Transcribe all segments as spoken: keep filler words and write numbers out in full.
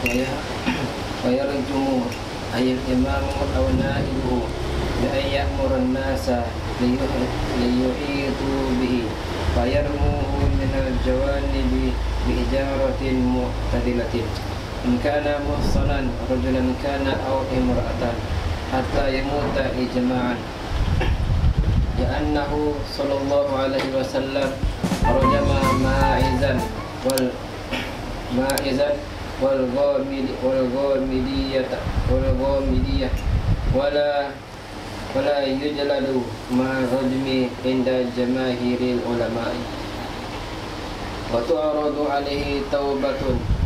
ويرجم أي الإمام أو نائبه بأن يأمر الناس ليحيطوا به فيرموه من الجوانب بحجارة معتدلة إن كان محصنا رجلا كان أو امرأة حتى يموت إجماعا لأنه صلى الله عليه وسلم رجم ماعزا والماعزا والغامد والغامدية والغامدية ولا ولا يجلد مع الرجم عند جماهير العلماء وتعرض عليه توبة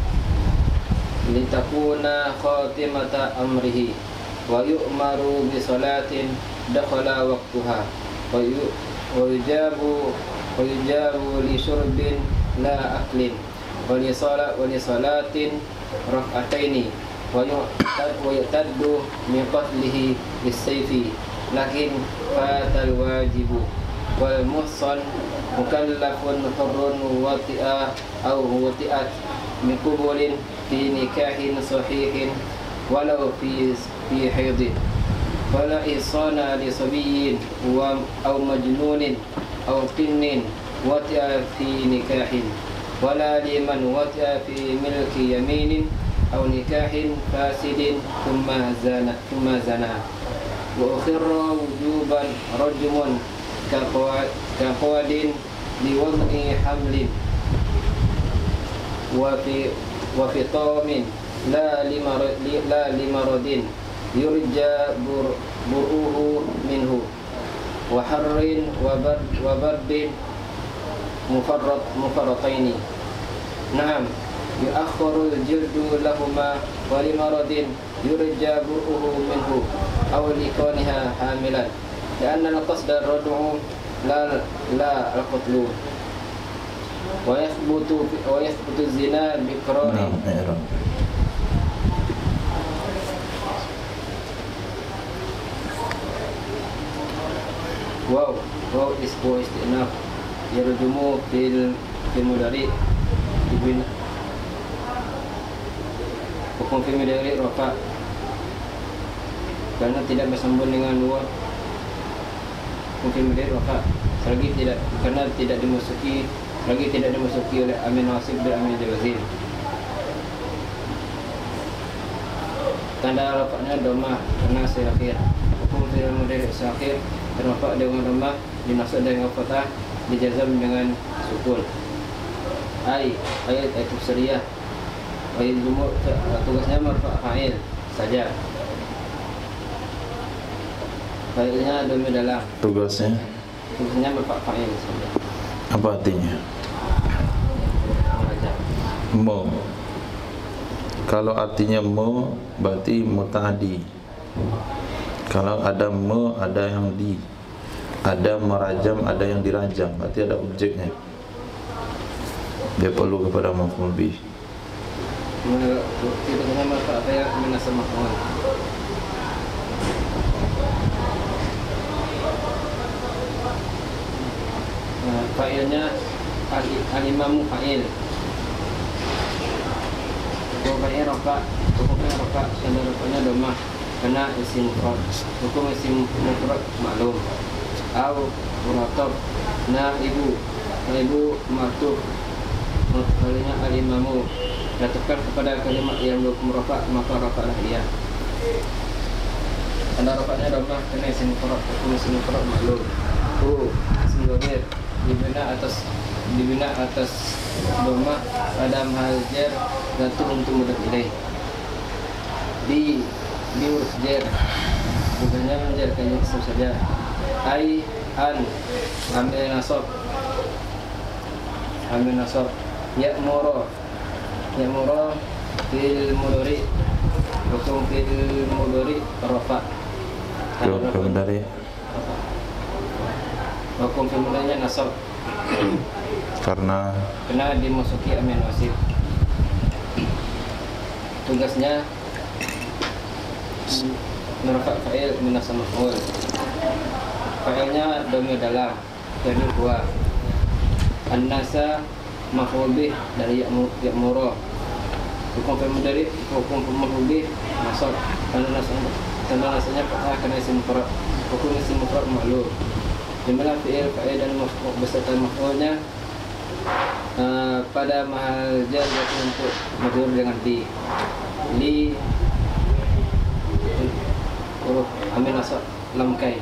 لتكون خاتمة أمره ويؤمر بصلاة دخل وقتها ويجاب ويجاب لشرب لا أكل ولصلاة ولصلاة ركعتين ويعتد من قتله بالسيف لكن فات الواجب والمحصن مكلف حر وطئ أو وطئت من قبول في نكاح صحيح ولو في في حيض ولا إحصان لصبي أو مجنون أو قن وطئ في نكاح ولا لمن وطئ في ملك يمين أو نكاح فاسد ثم زنا ثم زنا وأخر وجوبا رجم كقواد لوضع حمل وفي وفطام لا لمرض لا لمرض يرجى برؤه منه وحر وبرد وبرد مفرط مفرطين نعم يؤخر الجلد لهما ولمرض يرجى برؤه منه أو لكونها حاملا لأن القصد الردع لا لا القتل ويثبت ويثبت الزنا بإقرار واو واو اسمه استئناف يرجم في في مضارع dibina hukum fi mudari rafa karena tidak bersambung dengan dua hukum fi mudari rafa selagi tidak karena tidak dimasuki lagi tidak dimasuki oleh amin wasif dan amin jawazin. Tanda rafa'nya domah karena akhir hukum fi mudari akhir terrafa dengan domah dinasab dengan fathah dijazam dengan sukun. Ai ayat itu syariah ayat jumur tugasnya marfa' fa'il saja. Fa'ilnya demi dalam tugasnya tugasnya marfa' fa'il saja. Apa artinya? Mo. Kalau artinya mo berarti muta'addi. Kalau ada mo ada yang di, ada merajam, ada yang dirajam, berarti ada objeknya. Dia perlu kepada maf'ul bih. Tidak dengan marfa' fa'il menasab maf'ul. Fa'ilnya al-imamu fa'il. Hukum fa'il rafa', hukumnya rafa', tanda rafa'nya domah karena isim mufrad. Hukum isim mufrad maklum. Au muratab naibu, naibu ma'tuf. Kalinya al-imamu datangkan kepada kalimat yang berhukum rafa' maka rafa'lah ia. Tanda rafa'nya domah karena isim mufrad, hukum isim mufrad maklum. Hu isim dhamir dibina atas dibina atas domah pada mahal jar gantung untuk mudaf ilaih. Di di huruf jar bukannya menjarkannya isim saja. Ai an ambil nasab ambil nasab ya'muru ya'muru fil mudhari hukum fil mudhari rafa' Hukum dari hukum fil mudhari nasab karena kena dimasuki amin wasif. Tugasnya merfa' fa'il minasab maf'ul. Fa'ilnya dhamir dalam jadi dua. An-nasa maf'ul bih dari ya'muru. Hukum fi'il mudhari, hukum maf'ul bih nasab. Tanda nasabnya tanda nasabnya fathah karena isim mufrad. Hukum isim mufrad ma'lum. Di mana fi'il, fa'il dan maf'ul beserta maf'ulnya uh, pada mahal jar untuk majrur dengan di. Li huruf amil nasab lam kai.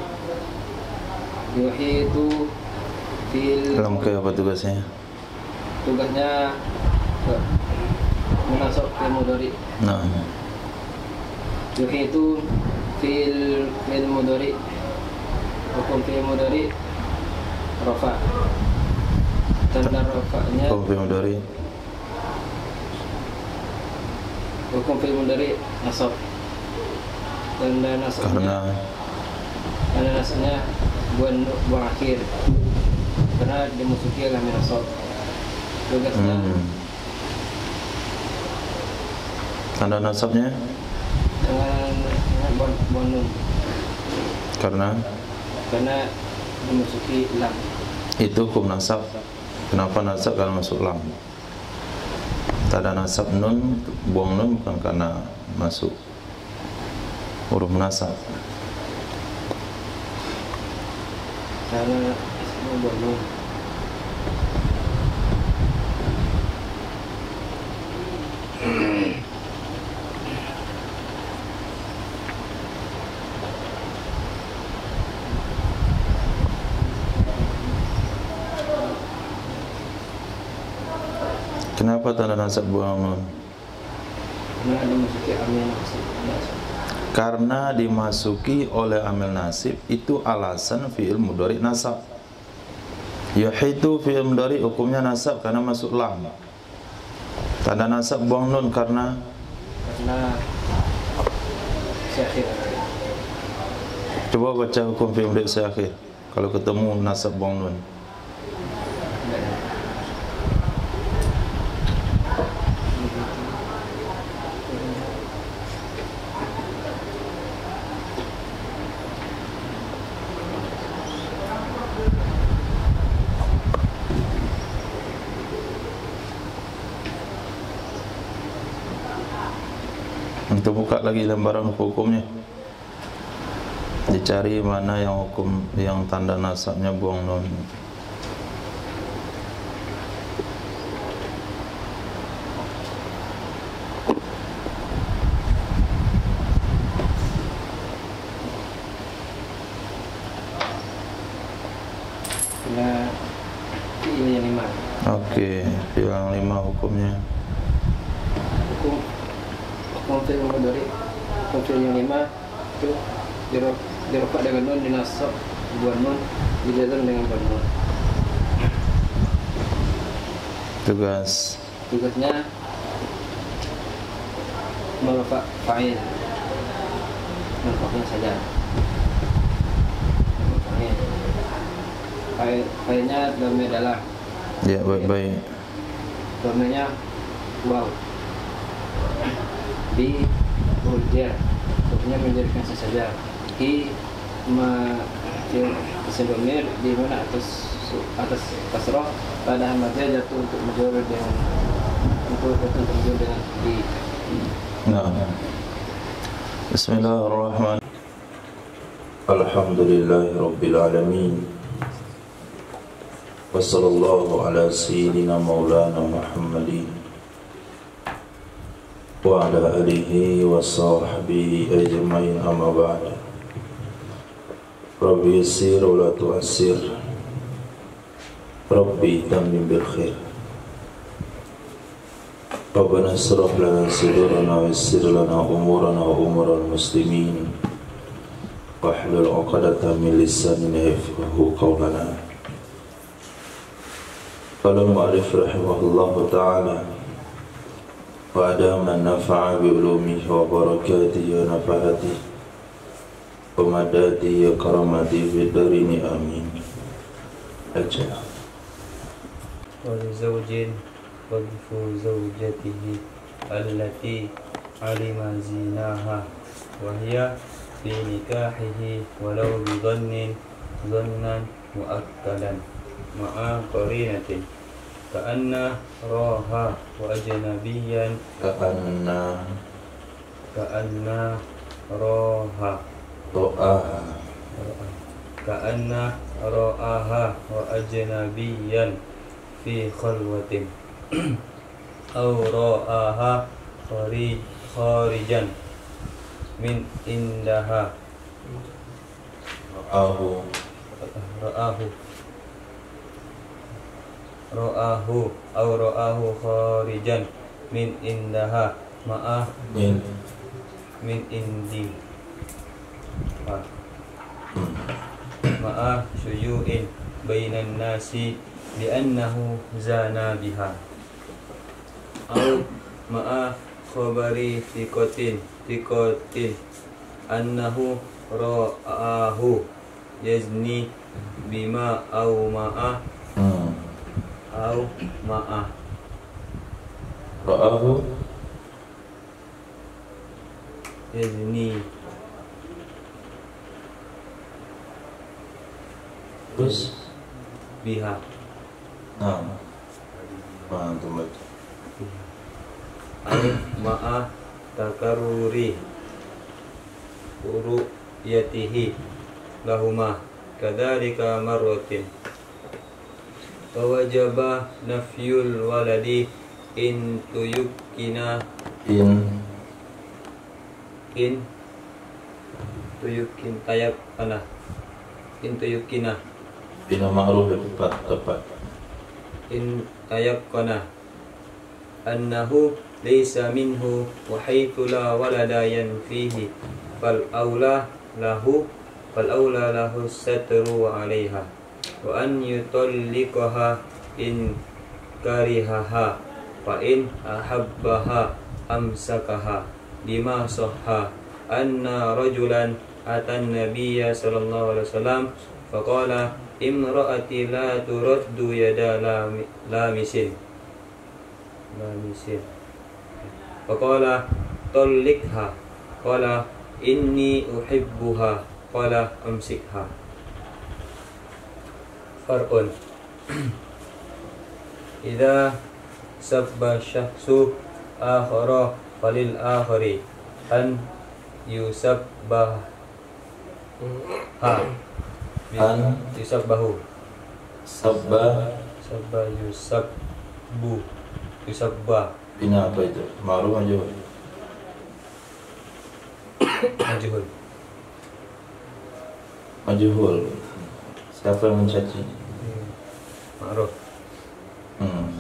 Yuhitu fil Lam kai apa tugasnya? Tugasnya menasab fi'il mudhari. Nah, Yuhitu fil fi'il mudhari. Hukum fi'il mudhari rafa. Tanda rafa'nya hukum fi'il mudhari. Hukum fi'il mudhari nasab. Tanda nasabnya Karena tanda nasabnya buang buang akhir karena dimasuki oleh nasab. Tugasnya hmm, tanda nasabnya dengan buang buang nun karena karena dimasuki lam. itu hukum nasab. Kenapa nasab kalau masuk lam? Tanda nasab nun, buang nun bukan karena masuk huruf nasab. Karena semua buang nun. Kenapa tanda nasab buang nun? Karena dimasuki amil nasab. Karena dimasuki oleh amil nasib, itu alasan fi'il mudhari nasab. Yuhitu fi'il mudhari hukumnya nasab karena masuk lam. Tanda nasab buang nun karena Karena seakhir. coba baca hukum fi'il mudhari seakhir. Kalau ketemu nasab buang nun. Untuk buka lagi lembaran hukum-hukumnya, dicari mana yang hukum yang tanda nasabnya buang nun. Karena fi'il yang lima. Oke, fi'il yang lima hukumnya. Hukum hukum fi'il mudhari. Hukum fi'il yang lima itu dirof dirofa dengan nun, dinasab buang nun, dijazam dengan buang nun. Tugas Tugasnya merofa fa'il. Merofaknya saja. Fa'il. Fa'il fa'ilnya dhamma dalam. ya, baik-baik. Dhammanya waw. Di urja. Hukumnya menjadikan sesaja. Hi ma fil kesedomir di mana atas atas kasrah pada hamzah jatuh untuk menjurus dengan untuk jatuh menjurus dengan di. Nah, Bismillahirrahmanirrahim. Alhamdulillahirabbil alamin. Wassallallahu ala sayyidina maulana Muhammadin wa ala alihi wa sahbihi ajmain, amma ba'd. Rabbi yassir wa la tu'assir, Rabbi tammim bil khair. Rabbana ishrah lana sadrana wa yassir lana umurana wa umural muslimin wahlul 'uqdatam min lisani yafqahu qawlana. Qala al-mu'allif rahimahullahu ta'ala wa adama nafa'a bi ulumihi wa barakatihi wa nafa'atihi wa madadihi wa karamatihi fid darini amin. Aja. ولزوج وظف زوجته التي علم زيناها وهي في نكاحه ولو بظن ظنا مؤكدا مع قرينة ka'anna roha wa ajnabiyan Ka'anna ka'anna roha Ro'aha ka'anna ro'aha wa ajnabiyan fi khalwatin aw ro'aha khari kharijan min indaha Ro'ahu ro'ahu ro'ahu aw ro'ahu kharijan min indaha ma'ah Min min indi ah. Ma'ah syuyu'in bainan nasi li'annahu zana biha aw ma'ah khabari tikotin tikotin annahu ro'ahu yazni bima aw ma'ah hmm. aw ma'ah Ro'ahu yazni Terus biha Nah Mantap baca aw ma'ah takaruri uruyatihi lahuma kadzalika marratin wa wajaba nafyul waladi in tuyukina In in tuyukin tayab kana in tuyukina Bina ma'ruf tepat tepat in tayab kana annahu laysa minhu wa haythu la walada yanfihi fal aula lahu fal aula lahu satru 'alaiha wa an yutalliqaha in karihaha fa in ahabbaha amsakaha bima sahha anna rajulan atan nabiyya sallallahu alaihi wasallam faqala imra'ati la turaddu yada lamisin lamisin faqala talliqha qala inni uhibbuha qala amsikha far'un idza sabba syakhsu akhara falil akhari an yusabbah ha An yusabbahu Sabba sabba yusabbu yusabbah Bina apa itu? Ma'ruf aja majhul Majhul Siapa yang mencaci? ma'ruf Hmm.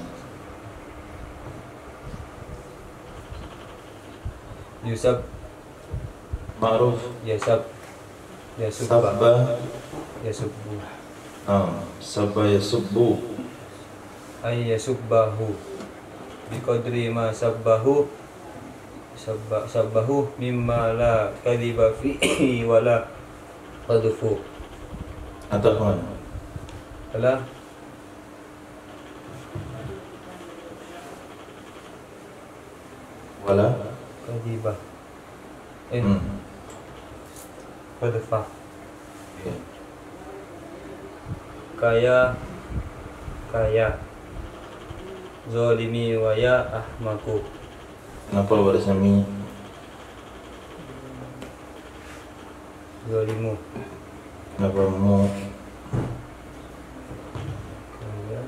yusab Ma'ruf yasab yasubba Sabba yasubbu ah. Sabba yasubbu ay yasubbahu biqadri ma sabbahu sabba sabbahu mimma la kadhiba fihi wala qadfu Atau mana? wala Wala kadhiba eh hmm. qadfa Okay. kaya kaya zalimi wa ya ahmaku Kenapa barisnya mi? zalimu Kenapa mu? kaya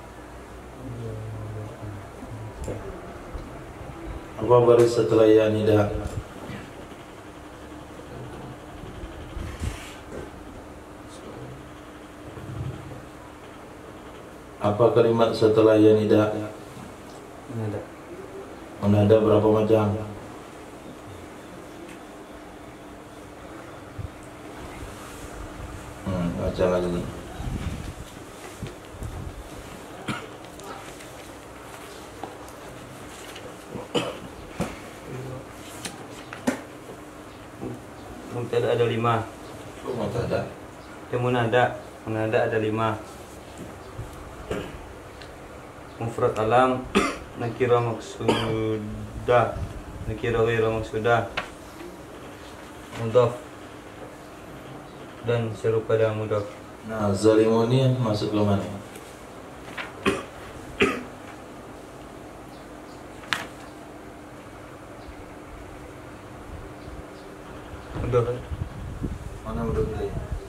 Apa baris setelah ya nida? Apa kalimat setelah ya nida? ada Menada berapa macam? Hmm, baca lagi. mubtada ada lima Oh, menada. ya munada munada ada lima mufrad alam nakira maksudah nakira ghairu maksudah mudhaf dan serupa dengan mudhaf Nah, zalimun ini masuk ke mana? Udah. Mana udah pilih?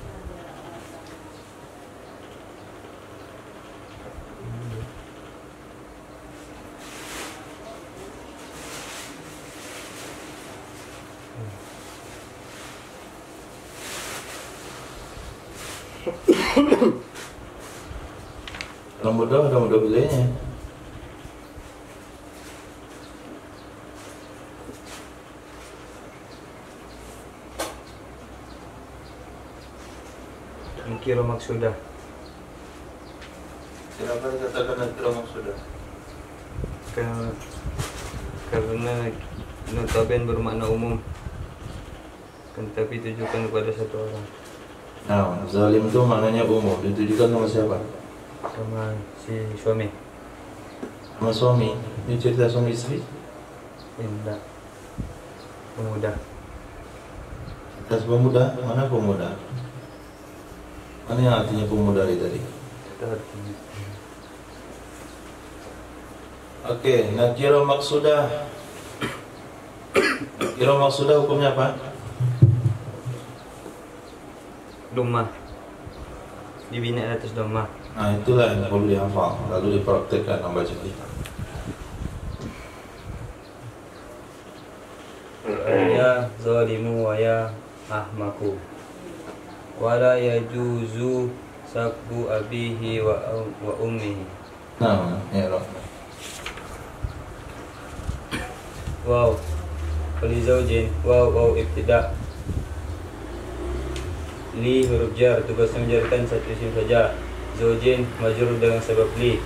Kalau mudah udah mudah pilihnya. Kira maksudah. Kenapa dikatakan kira maksudah? Karena karena notaben bermakna umum, kan tapi ditujukan kepada satu orang. Nah, zalim itu maknanya umum. Ditujukan sama siapa? Sama si suami. Sama suami. Ini cerita suami istri. Indah. Pemuda. Atas pemuda. Mana pemuda? Mana yang artinya pemuda tadi? Itu artinya. Oke, nakira maksudah. Nakira maksudah hukumnya apa? Domah. Dibina atas domah. Nah, itulah yang perlu dihafal, lalu dipraktekkan membaca kita. Ya zalimu wa ya ahmaku. Wala yajuzu sabbu abihi wa wa ummihi. Nah, ya Rob. Wow. Kali zaujin wow wow ibtida. Li huruf jar, tugasnya menjadikan satu isim saja. Zaujin majrur dengan sebab li.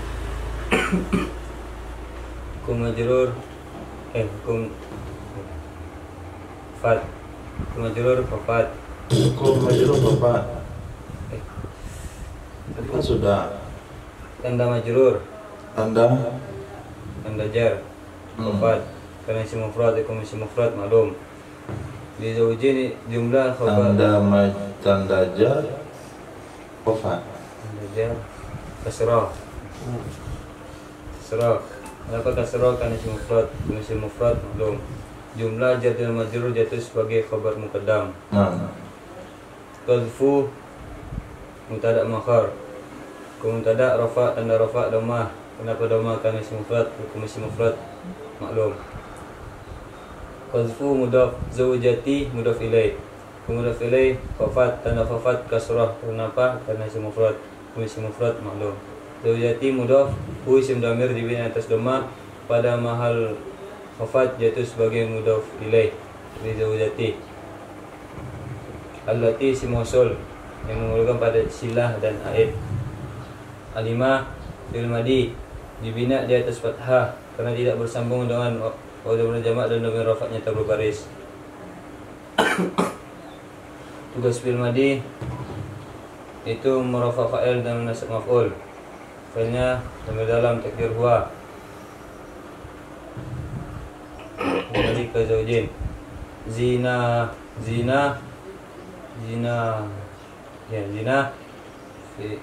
Kum majrur eh kum fat. Kum majrur fat. Hukum majrur bapak. Eh, Tadi kan sudah. tanda majrur, Tanda. tanda jar, Hmm. fat. Karena isim mufrad, ikum isim mufrad maklum. Di zaujin jumlah khabar. Tanda maj tanda jar. Wafat. Tanda jar kasrah. Kasrah. Kenapa kasrah? Karena isim mufrad, ikum isim mufrad maklum. Jumlah jar dan majrur jatuh sebagai khabar muqaddam. Nah. Qadfu mubtada makhar. Mubtada rafa tanda rafa dhammah. Kenapa dhammah? Karena isim mufrad, hukum isim mufrad maklum. Qadfu mudhaf, zaujati mudhaf ilaih. Mudhaf ilaih khafat tanda khafat kasrah. Kenapa? Karena isim mufrad, hukum isim mufrad maklum. Zaujati mudhaf, hu isim dhamir dibina atas dhammah pada mahal khafat jatuh sebagai mudhaf ilaih. Di zaujati. Allati isim mausul yang mengumpulkan pada silah dan aid. Alimah fi'il madi dibina di atas fathah karena tidak bersambung dengan waw jamak dan dhamir rafa'nya tak berbaris. Tugas fi'il madi itu merafa fa'il dan nasab maf'ul. Fa'ilnya dhamir dalam takdir huwa. Kembali ke zaujin. Zina zina zina ya zina fi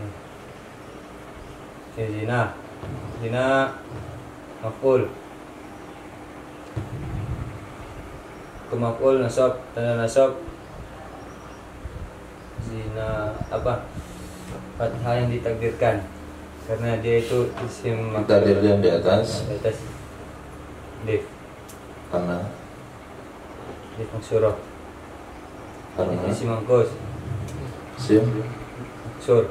ya zina zina maf'ul ke maf'ul nasab tanda nasab zina apa fathah yang ditakdirkan karena dia itu isim Takdirkan di atas. di atas dif Karena. dif maksurah Karena. isim mangkus Sim. maksur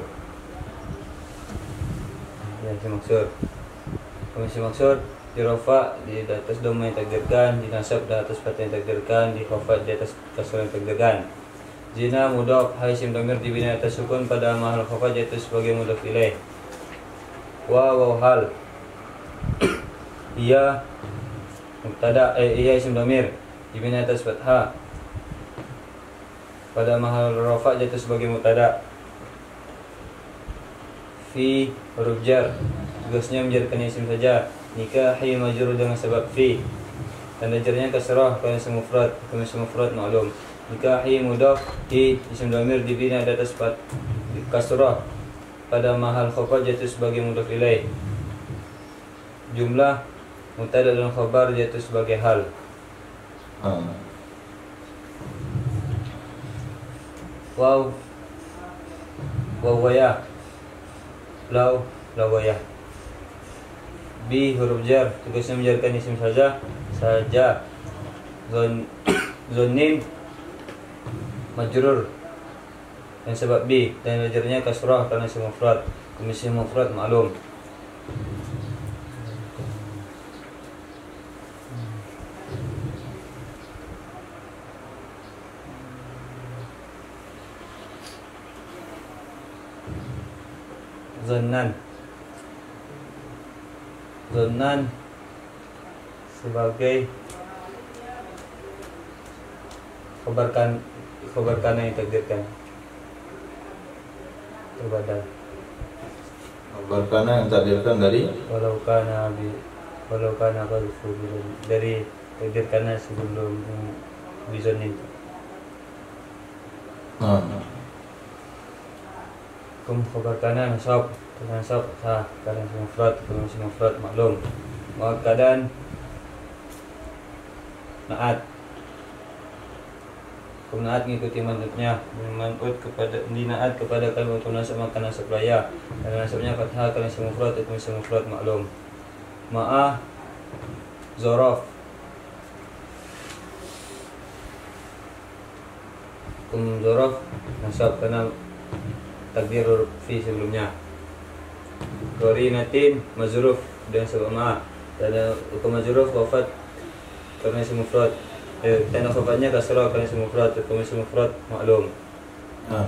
ya isim maksur kalau isim maksur di rafa di atas dhamma yang takdirkan, di nasab di atas fathah yang takdirkan, di khafat di atas kasrah yang takdirkan. Zina mudhaf hai isim dhamir dibina atas sukun pada mahal khafat yaitu sebagai mudhaf ilaih. Wa wa hal ia mubtada eh ia isim dhamir dibina atas fathah pada mahal rafa jatuh sebagai mubtada. Fi huruf jar tugasnya menjadikan isim saja. Nikahi majrur dengan sebab fi. Tanda jarnya kasrah karena isim mufrad, karena isim mufrad maklum. Nikahi mudhaf hi isim dhamir dibina di atas fat kasrah pada mahal khabar jatuh sebagai mudhaf ilaih. Jumlah mubtada dan khabar jatuh sebagai hal. Ah. waw wawayah, law lawayah. B huruf jar, tugasnya menjarkan isim saja saja. Zon zonim majrur yang sebab B dan jarnya kasrah karena isim mufrad. Isim mufrad maklum. Zonan Zonan sebagai khabarkan khabarkan yang ditakdirkan terbadal. Khabarkan yang ditakdirkan dari Walau kana bi walau kana qalfu dari takdirkan sebelum bizon itu. nah. Kum khabarkan nasab nasab sah karena isim mufrad karena isim mufrad maklum. Muakkadan naat naat mengikuti manutnya, manut kepada dinaat kepada kalimat nasab maka nasab raya dan nasabnya fathah karena isim mufrad itu isim mufrad maklum. Ma'ah zorof kum zorof nasab karena takdir huruf fi sebelumnya. Qarinatin mazruf dan sebab ma'ah dan hukum mazruf wafat karena isim mufrad. Eh, tanda khabarnya kasrah karena isim mufrad, hukum isim mufrad maklum. Nah.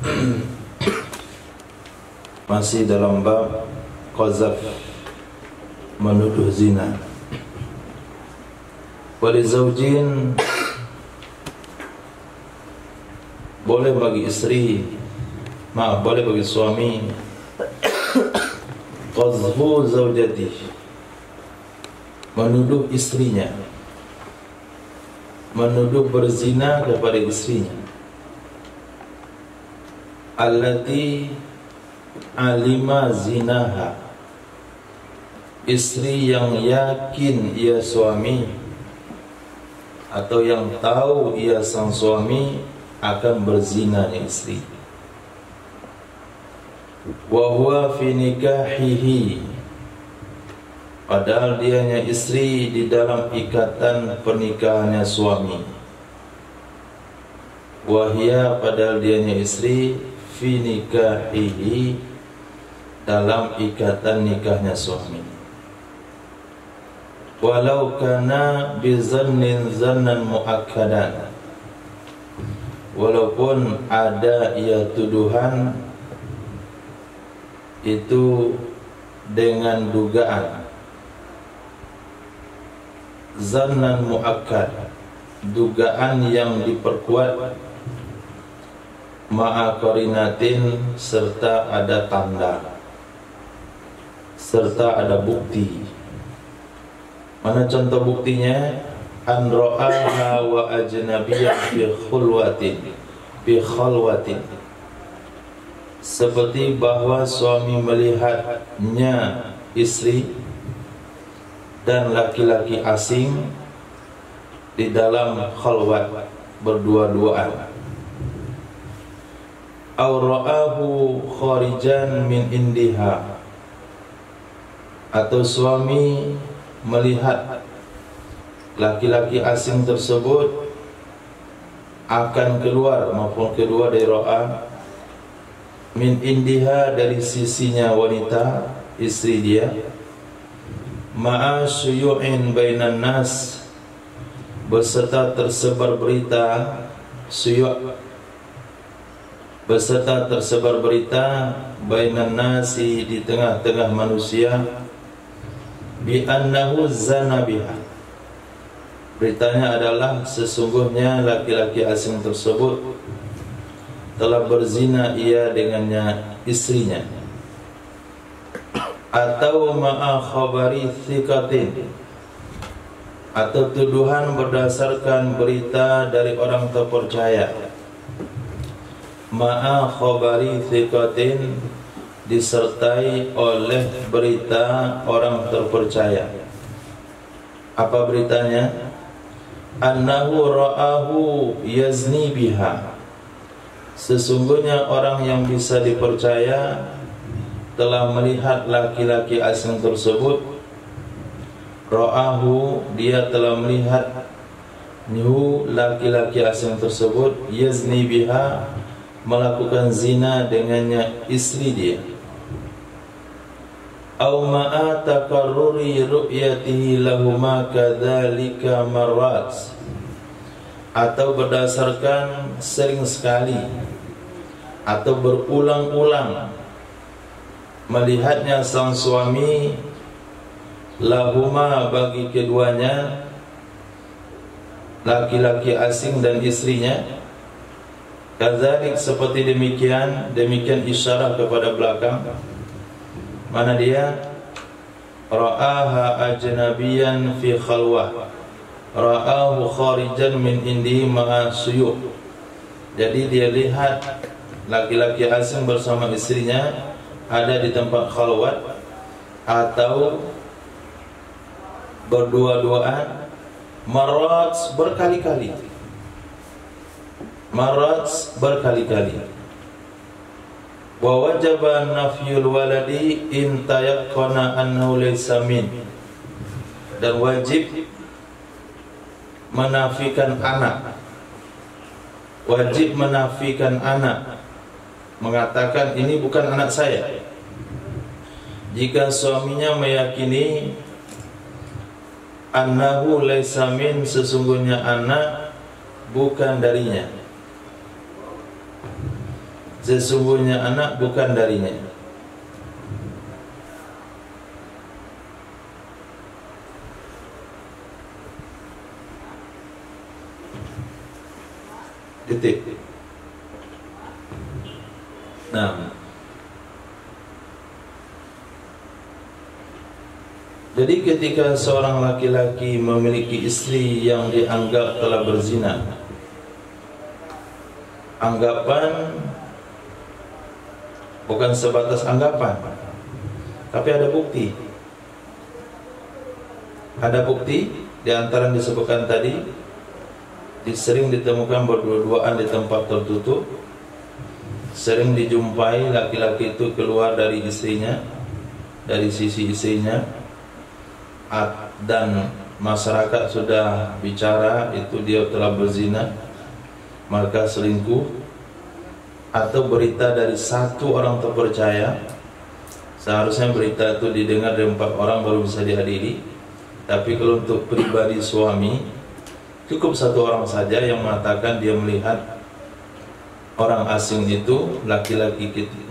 Masih dalam bab qazaf, menuduh zina. Wali zaujin, boleh bagi istri, maaf boleh bagi suami, qazfu zaujati, menuduh istrinya, menuduh berzina kepada istrinya, allati alima zinaha, istri yang yakin ia suami atau yang tahu ia sang suami akan berzina dengan istri. Wa huwa fi nikahihi, padahal dianya istri di dalam ikatan pernikahannya suami. Wahia, padahal dianya istri fi nikahihi, dalam ikatan nikahnya suami. Walau kana bizannin zannan muakkadan, walaupun ada ia tuduhan itu dengan dugaan, zannan muakkad, dugaan yang diperkuat, ma'a qarinatin, serta ada tanda, serta ada bukti. Mana contoh buktinya? An ra'aha wa ajnabiyyah fi khulwatin, fi khalwatin, seperti bahwa suami melihatnya istri dan laki-laki asing di dalam khalwat, berdua-duaan. Aw ra'ahu kharijan min indiha, atau suami melihat laki-laki asing tersebut akan keluar maupun keluar dari ra'a, min indiha, dari sisinya wanita istri dia, ma'a syuyu'in bainan nas, beserta tersebar berita, syuyu' beserta tersebar berita, bainan nasi, di tengah-tengah manusia, bi annahu zana biha, beritanya adalah sesungguhnya laki-laki asing tersebut telah berzina ia dengannya istrinya. Atau ma'a khabari thiqatin, atau tuduhan berdasarkan berita dari orang terpercaya, ma'a khabari thiqatin, disertai oleh berita orang terpercaya. Apa beritanya? Annahu ra'ahu yazni biha, sesungguhnya orang yang bisa dipercaya telah melihat laki-laki asing tersebut. Ra'ahu, dia telah melihat hu laki-laki asing tersebut, yazni biha, melakukan zina dengannya istri dia. Au ma'a takarruri ru'yatihi lahuma kadzalika marrat, atau berdasarkan sering sekali atau berulang-ulang melihatnya sang suami, lahuma bagi keduanya, laki-laki asing dan istrinya, kadzalik seperti demikian, demikian isyarat kepada belakang. Mana dia? Ra'aha ajnabiyan fi khalwah, ra'ahu kharijan min indi ma'a suyuh. Jadi dia lihat laki-laki asing bersama istrinya ada di tempat khalwat atau berdua-duaan, marat berkali-kali, marat berkali-kali. Wa wajaba nafyul waladi in tayaqqana annahu laysa min, dan wajib menafikan anak, wajib menafikan anak, mengatakan ini bukan anak saya, jika suaminya meyakini annahu laysa min, sesungguhnya anak bukan darinya, sesungguhnya anak bukan darinya. Titik. Nah, jadi ketika seorang laki-laki memiliki istri yang dianggap telah berzina, anggapan bukan sebatas anggapan, tapi ada bukti. Ada bukti di antara yang disebutkan tadi, sering ditemukan berdua-duaan di tempat tertutup, sering dijumpai laki-laki itu keluar dari istrinya, dari sisi istrinya, dan masyarakat sudah bicara itu dia telah berzina, maka selingkuh. Atau berita dari satu orang terpercaya, seharusnya berita itu didengar dari empat orang baru bisa dihadiri. Tapi kalau untuk pribadi suami, cukup satu orang saja yang mengatakan dia melihat orang asing itu, laki-laki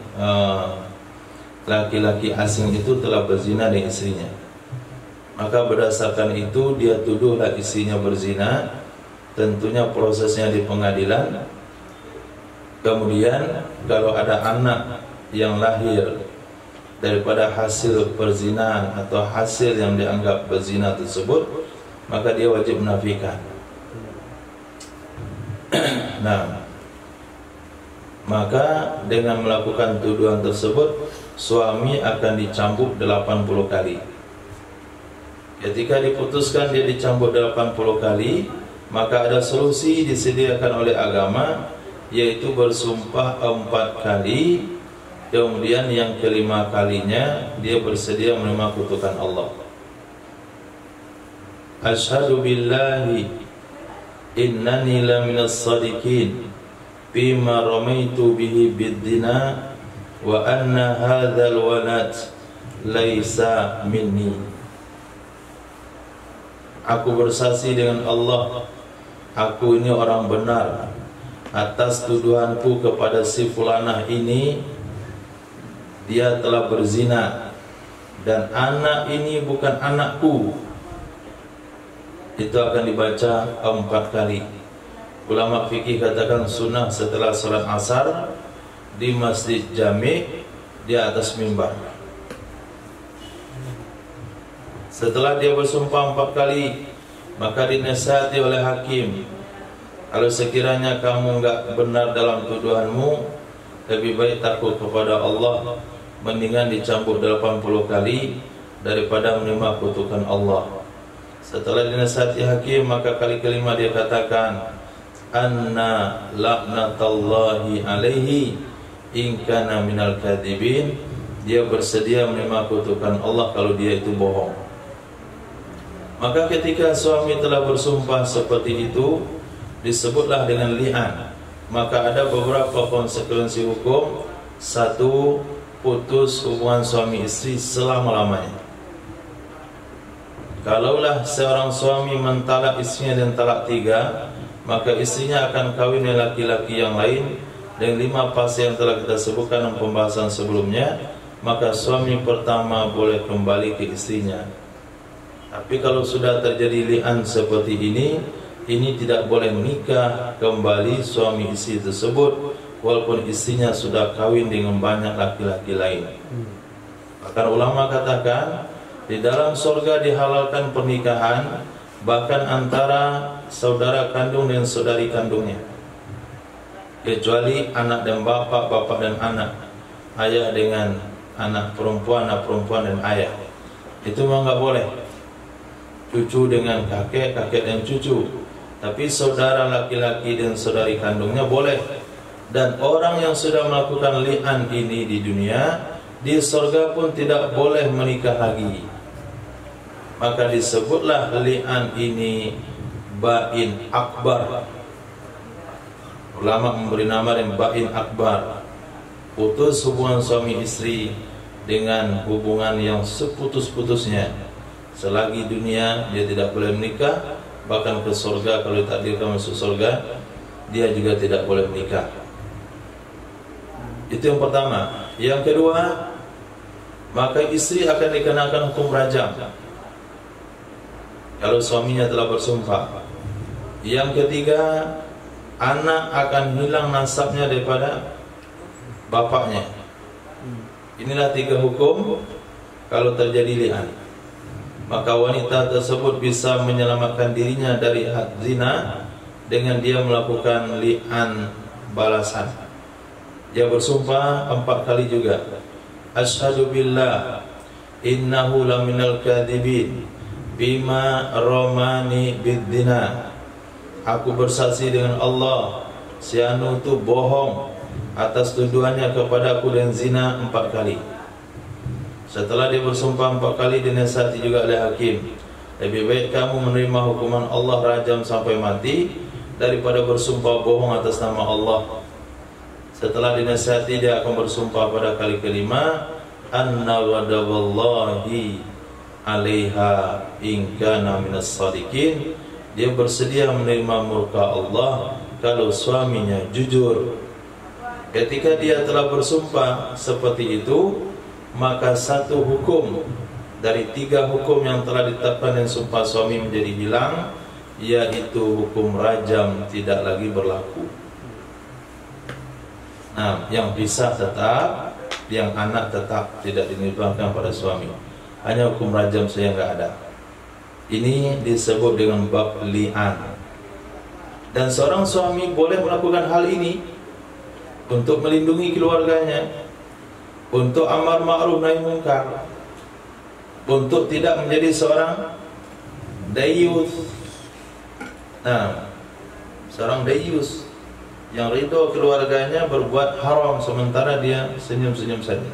laki-laki uh, asing itu telah berzina dengan istrinya. Maka berdasarkan itu dia tuduhlah istrinya berzina. Tentunya prosesnya di pengadilan. Kemudian kalau ada anak yang lahir daripada hasil perzinahan atau hasil yang dianggap berzina tersebut, maka dia wajib menafikan. Nah, maka dengan melakukan tuduhan tersebut, suami akan dicambuk delapan puluh kali. Ketika diputuskan dia dicambuk delapan puluh kali, maka ada solusi disediakan oleh agama, yaitu bersumpah empat kali. Kemudian yang kelima kalinya dia bersedia menerima kutukan Allah. Asyhadu billahi innani laminas sadiqin bima ramaitu bihi biddina wa anna hadzal walad laisa minni. Aku bersaksi dengan Allah, aku ini orang benar atas tuduhanku kepada si fulanah ini, dia telah berzina dan anak ini bukan anakku. Itu akan dibaca empat kali. Ulama fikih katakan sunnah setelah salat asar di Masjid Jami' di atas mimbar. Setelah dia bersumpah empat kali, maka dinasihati oleh hakim, kalau sekiranya kamu enggak benar dalam tuduhanmu, lebih baik takut kepada Allah, mendingan dicambuk delapan puluh kali daripada menerima kutukan Allah. Setelah dinasihati hakim, maka kali kelima dia katakan, anna laknatallahi alaihi in kana minal kadhibin. Dia bersedia menerima kutukan Allah kalau dia itu bohong. Maka ketika suami telah bersumpah seperti itu, disebutlah dengan li'an. Maka ada beberapa konsekuensi hukum. Satu, putus hubungan suami istri selama-lamanya. Kalaulah seorang suami mentalak istrinya dan talak tiga, maka istrinya akan kawin dengan laki-laki yang lain dengan lima fase yang telah kita sebutkan dalam pembahasan sebelumnya. Maka suami pertama boleh kembali ke istrinya. Tapi kalau sudah terjadi li'an seperti ini, ini tidak boleh menikah kembali suami istri tersebut, walaupun istrinya sudah kawin dengan banyak laki-laki lain. Bahkan ulama katakan, di dalam surga dihalalkan pernikahan bahkan antara saudara kandung dan saudari kandungnya, kecuali anak dan bapak, bapak dan anak, ayah dengan anak perempuan, anak perempuan dan ayah. Itu memang nggak boleh. Cucu dengan kakek, kakek dan cucu. Tapi saudara laki-laki dan saudari kandungnya boleh. Dan orang yang sudah melakukan li'an ini di dunia, di surga pun tidak boleh menikah lagi. Maka disebutlah li'an ini ba'in akbar. Ulama memberi nama dengan ba'in akbar. Putus hubungan suami istri dengan hubungan yang seputus-putusnya. Selagi dunia dia tidak boleh menikah. Bahkan ke surga, kalau ditakdirkan masuk surga, dia juga tidak boleh menikah. Itu yang pertama. Yang kedua, maka istri akan dikenakan hukum rajam kalau suaminya telah bersumpah. Yang ketiga, anak akan hilang nasabnya daripada bapaknya. Inilah tiga hukum kalau terjadi li'an. Maka wanita tersebut bisa menyelamatkan dirinya dari had zina dengan dia melakukan li'an balasan. Dia bersumpah empat kali juga. Asyhadu billah innahu laminal kadhibin bima romani bidzina. Aku bersaksi dengan Allah, si anu itu bohong atas tuduhannya kepadaku dengan zina empat kali. Setelah dia bersumpah empat kali, dinasihati juga oleh hakim, lebih baik kamu menerima hukuman Allah rajam sampai mati daripada bersumpah bohong atas nama Allah. Setelah dinasihati, dia akan bersumpah pada kali kelima, anna wadawallahi alaiha in kana minas sadiqin. Dia bersedia menerima murka Allah kalau suaminya jujur. Ketika dia telah bersumpah seperti itu, maka satu hukum dari tiga hukum yang telah ditetapkan dengan sumpah suami menjadi hilang, yaitu hukum rajam tidak lagi berlaku. Nah, yang pisah tetap, yang anak tetap tidak dinimbangkan pada suami. Hanya hukum rajam saja nggak ada. Ini disebut dengan bab li'an. Dan seorang suami boleh melakukan hal ini untuk melindungi keluarganya, untuk amar ma'ruf nahi munkar, untuk tidak menjadi seorang dayus. Nah, seorang dayus yang ridho keluarganya berbuat haram sementara dia senyum-senyum saja.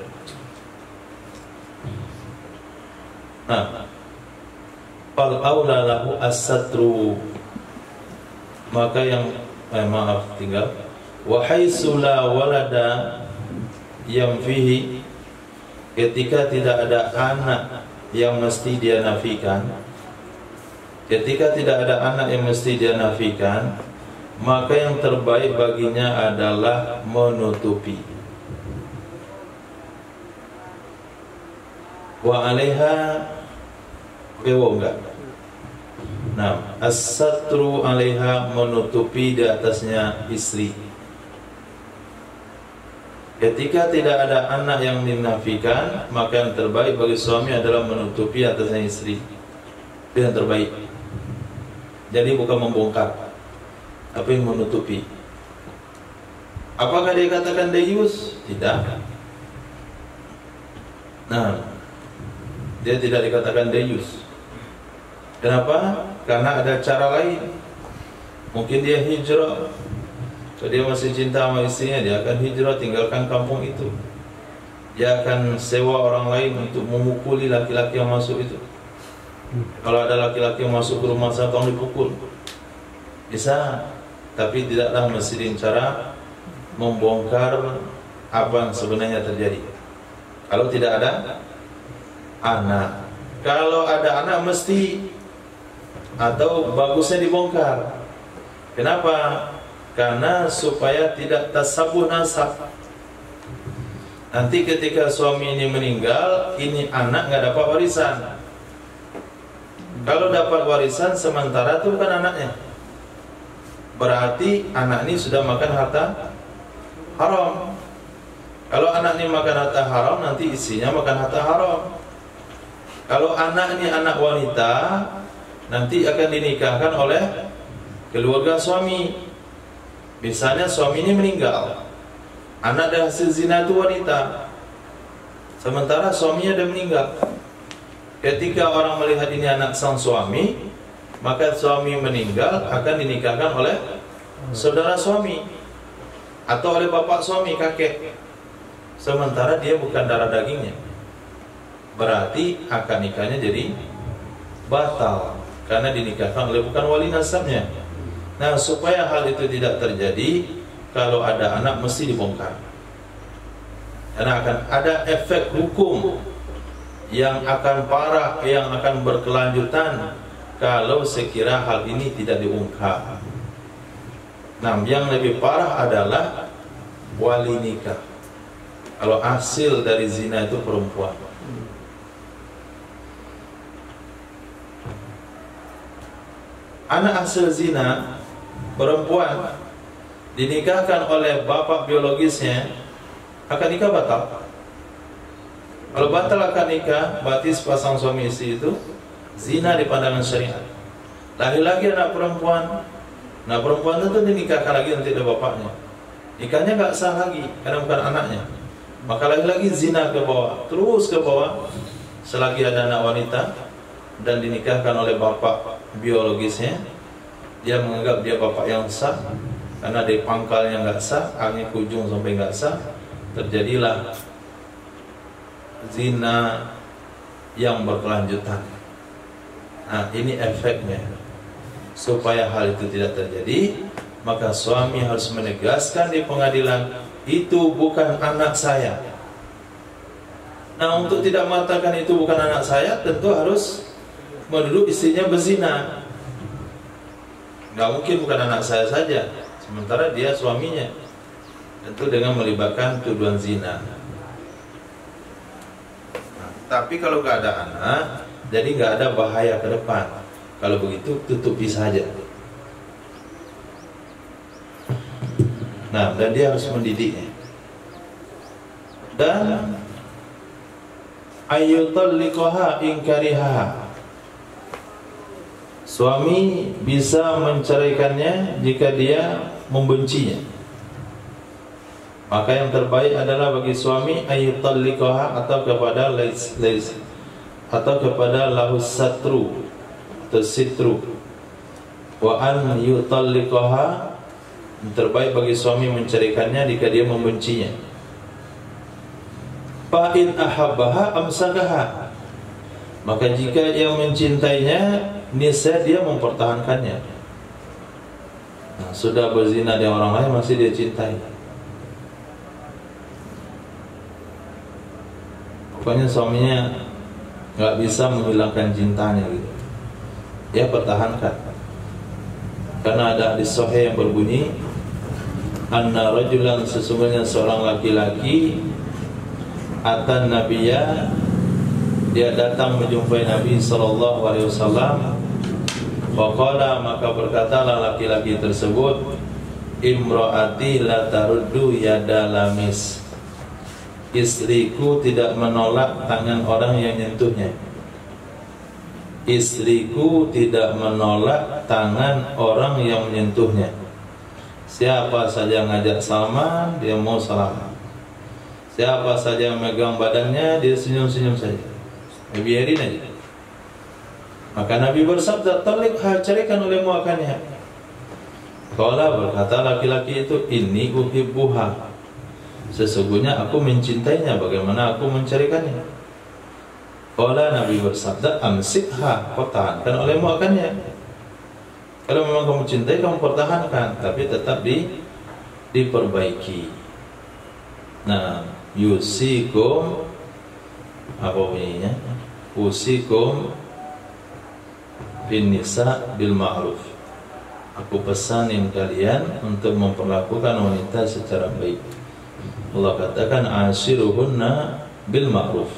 Nah, fal aula lahu as-satru. Maka yang eh, maaf tinggal wa haitsu la walada yang fihi, ketika tidak ada anak yang mesti dia nafikan, ketika tidak ada anak yang mesti dia nafikan, maka yang terbaik baginya adalah menutupi. Wa alaiha bewo enggak? Nah, as-satru alaiha, menutupi di atasnya istri. Ketika tidak ada anak yang dinafikan, maka yang terbaik bagi suami adalah menutupi atasnya istri. Itu yang terbaik. Jadi bukan membongkar, tapi menutupi. Apakah dia katakan dayus? Tidak. Nah, dia tidak dikatakan dayus. Kenapa? Karena ada cara lain. Mungkin dia hijrah. Kalau dia masih cinta sama istrinya, dia akan hijrah tinggalkan kampung itu. Dia akan sewa orang lain untuk memukuli laki-laki yang masuk itu. Kalau ada laki-laki yang masuk ke rumah saya, tolong dipukul. Bisa, tapi tidaklah mesti dengan cara membongkar apa yang sebenarnya terjadi. Kalau tidak ada anak, kalau ada anak mesti atau bagusnya dibongkar. Kenapa? Karena supaya tidak tasabuh nasab. Nanti ketika suami ini meninggal, ini anak nggak dapat warisan. Kalau dapat warisan sementara itu bukan anaknya, berarti anak ini sudah makan harta haram. Kalau anak ini makan harta haram, nanti istrinya makan harta haram. Kalau anak ini anak wanita, nanti akan dinikahkan oleh keluarga suami. Misalnya suami ini meninggal, anak dari hasil zina itu wanita, sementara suaminya sudah meninggal. Ketika orang melihat ini anak sang suami, maka suami meninggal akan dinikahkan oleh saudara suami atau oleh bapak suami, kakek. Sementara dia bukan darah dagingnya, berarti akad nikahnya jadi batal karena dinikahkan oleh bukan wali nasabnya. Nah, supaya hal itu tidak terjadi, kalau ada anak mesti dibongkar. Karena akan ada efek hukum yang akan parah, yang akan berkelanjutan kalau sekira hal ini tidak diungkap. Nah, yang lebih parah adalah wali nikah. Kalau hasil dari zina itu perempuan. Anak hasil zina perempuan dinikahkan oleh bapak biologisnya, akad nikah batal. Kalau batal akad nikah, berarti sepasang suami istri itu zina di pandangan syariat. Lagi-lagi anak perempuan, nah perempuan itu dinikahkan lagi nanti ada bapaknya, nikahnya nggak sah lagi karena bukan anaknya. Maka lagi-lagi zina ke bawah, terus ke bawah, selagi ada anak wanita dan dinikahkan oleh bapak biologisnya, dia menganggap dia bapak yang sah, karena dari pangkalnya nggak sah, akhirnya ke ujung sampai nggak sah, terjadilah zina yang berkelanjutan. Nah, ini efeknya. Supaya hal itu tidak terjadi, maka suami harus menegaskan di pengadilan, itu bukan anak saya. Nah, untuk tidak mengatakan itu bukan anak saya, tentu harus menuduh istrinya berzina. Nggak mungkin bukan anak saya saja, sementara dia suaminya. Tentu dengan melibatkan tuduhan zina. Nah, tapi kalau nggak ada anak, jadi nggak ada bahaya ke depan. Kalau begitu tutupi saja. Nah, dan dia harus mendidiknya. Dan ayyutalliqaha in kariha. Suami bisa menceraikannya jika dia membencinya. Maka yang terbaik adalah bagi suami ayyutalliqaha, atau kepada lais lais atau kepada lahus satru atau sitru, wa an yutalliqaha, terbaik bagi suami menceraikannya jika dia membencinya. Fa in ahabbaha amsakaha, maka jika dia mencintainya, niscaya dia mempertahankannya. Nah, sudah berzina dengan orang lain masih dia cintai, pokoknya suaminya nggak bisa menghilangkan cintanya gitu, dia pertahankan. Karena ada hadis sahih yang berbunyi, anna rajulan, sesungguhnya seorang laki-laki, atan nabiyya, dia datang menjumpai Nabi sallallahu alaihi wasallam. Faqala, maka berkatalah laki-laki tersebut, imraati la taruddu yada lamis, istriku tidak menolak tangan orang yang nyentuhnya. Istriku tidak menolak tangan orang yang menyentuhnya. Siapa saja ngajak salaman, dia mau salaman. Siapa saja yang megang badannya, dia senyum-senyum saja, biarin aja. Maka Nabi bersabda, talikha, carikan olehmu akannya. Qala, berkata laki-laki itu, inni uhibbuha, sesungguhnya aku mencintainya, bagaimana aku mencarikannya? Qala, Nabi bersabda, amsikha, kau tahankan olehmu akannya. Kalau memang kamu cintai, kamu pertahankan, tapi tetap di diperbaiki. Nah, yusikum, apa bunyinya? Usikum bin nisa bil ma'ruf. Aku pesanin kalian untuk memperlakukan wanita secara baik. Allah katakan ashiruhunna bil ma'ruf.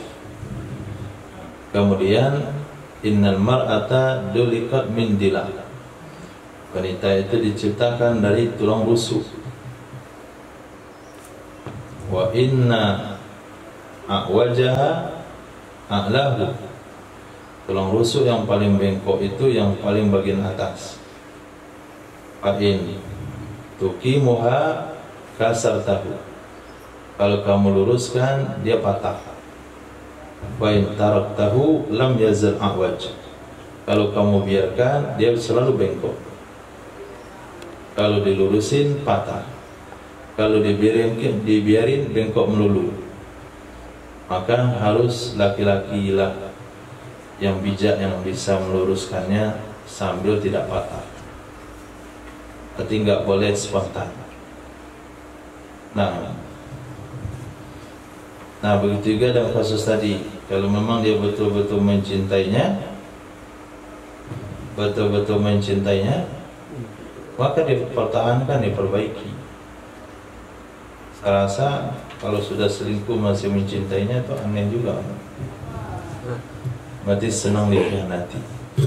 Kemudian innal mar'ata dulikat min dilah. Wanita itu diciptakan dari tulang rusuk. Wa inna a'wajaha a'lahu. Tulang rusuk yang paling bengkok itu yang paling bagian atas. Fa'in tuqimuha kasartahu. Kalau kamu luruskan, dia patah. Fa'in taraktahu lam yazal a'waj. Kalau kamu biarkan, dia selalu bengkok. Kalau dilurusin, patah. Kalau dibiarin, dibiarin bengkok melulu. Maka harus laki-laki lah yang bijak yang bisa meluruskannya sambil tidak patah. Tapi nggak boleh spontan. Nah, nah begitu juga dalam kasus tadi. Kalau memang dia betul-betul mencintainya, betul-betul mencintainya, maka dipertahankan, diperbaiki. Saya rasa kalau sudah selingkuh masih mencintainya itu aneh juga. Berarti senang dikhianati.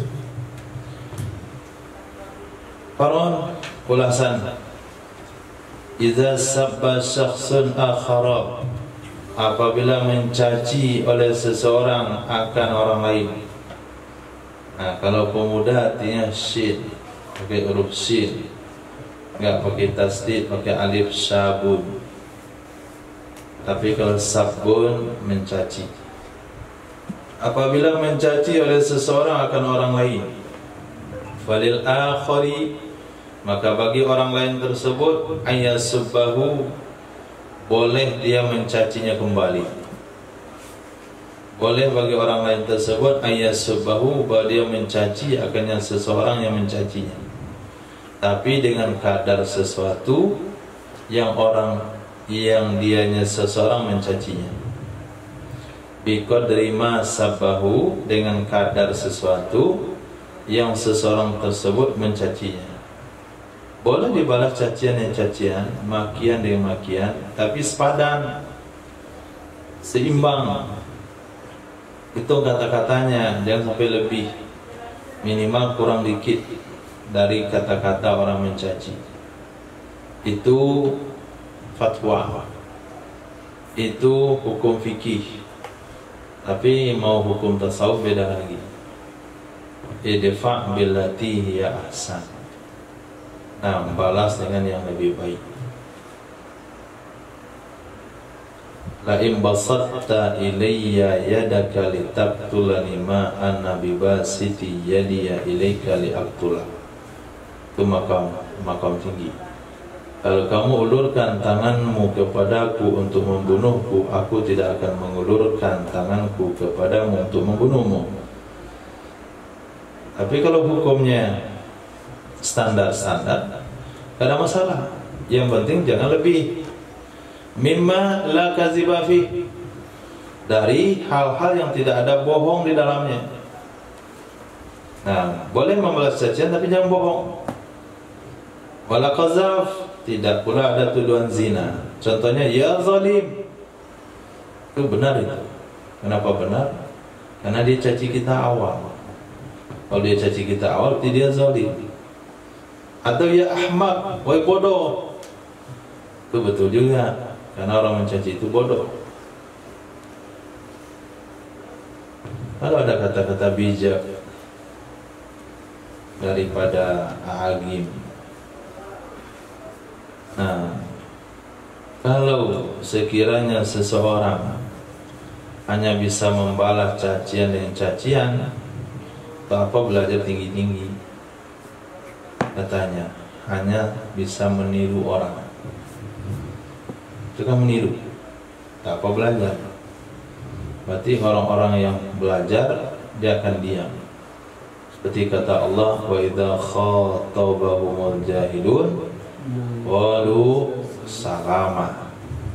Faron ulasan. Idza sabba syakhsun akhara, apabila mencaci oleh seseorang akan orang lain. Nah, kalau pemuda artinya syin, pakai huruf syin. Enggak pakai tasdid, pakai alif syabun. Tapi kalau sabun, mencaci. Apabila mencaci oleh seseorang akan orang lain, falil akhari, maka bagi orang lain tersebut ayasubbahu, boleh dia mencacinya kembali. Boleh bagi orang lain tersebut ayasubbahu, bahwa dia mencaci akannya seseorang yang mencacinya, tapi dengan kadar sesuatu yang orang yang dianya seseorang mencacinya. Biqadri ma sabahu, dengan kadar sesuatu yang seseorang tersebut mencacinya. Boleh dibalas cacian dengan cacian, makian dengan makian, tapi sepadan, seimbang. Itu kata-katanya, jangan sampai lebih. Minimal kurang dikit dari kata-kata orang mencaci. Itu fatwa, itu hukum fikih. Tapi mau hukum tasawuf beda lagi. Idfa' billati hiya ahsan. Nah, balas dengan yang lebih baik. La in basatta ilayya yadaka litaqtulani ma anna bibasiti yadiya ilayka liaqtulah. Itu makam makam tinggi. Kalau kamu ulurkan tanganmu kepadaku untuk membunuhku, aku tidak akan mengulurkan tanganku kepadamu untuk membunuhmu. Tapi kalau hukumnya standar-standar, tidak ada masalah. Yang penting jangan lebih. Mimma la kaziba fi, dari hal-hal yang tidak ada bohong di dalamnya. Nah, boleh membalas cacian tapi jangan bohong. Wala qazaf, tidak pula ada tuduhan zina. Contohnya ya zalim, itu benar itu. Kenapa benar? Karena dia caci kita awal. Kalau dia caci kita awal, berarti dia zalim. Atau ya ahmak, woi bodoh, itu betul juga, karena orang mencaci itu bodoh. Kalau ada kata-kata bijak daripada agim. Nah, kalau sekiranya seseorang hanya bisa membalas cacian dengan cacian, tak apa belajar tinggi-tinggi. Katanya, hanya bisa meniru orang. Itu kan meniru, tak apa belajar. Berarti orang-orang yang belajar dia akan diam. Seperti kata Allah, wa idza khatabahumul jahilun qalu salama.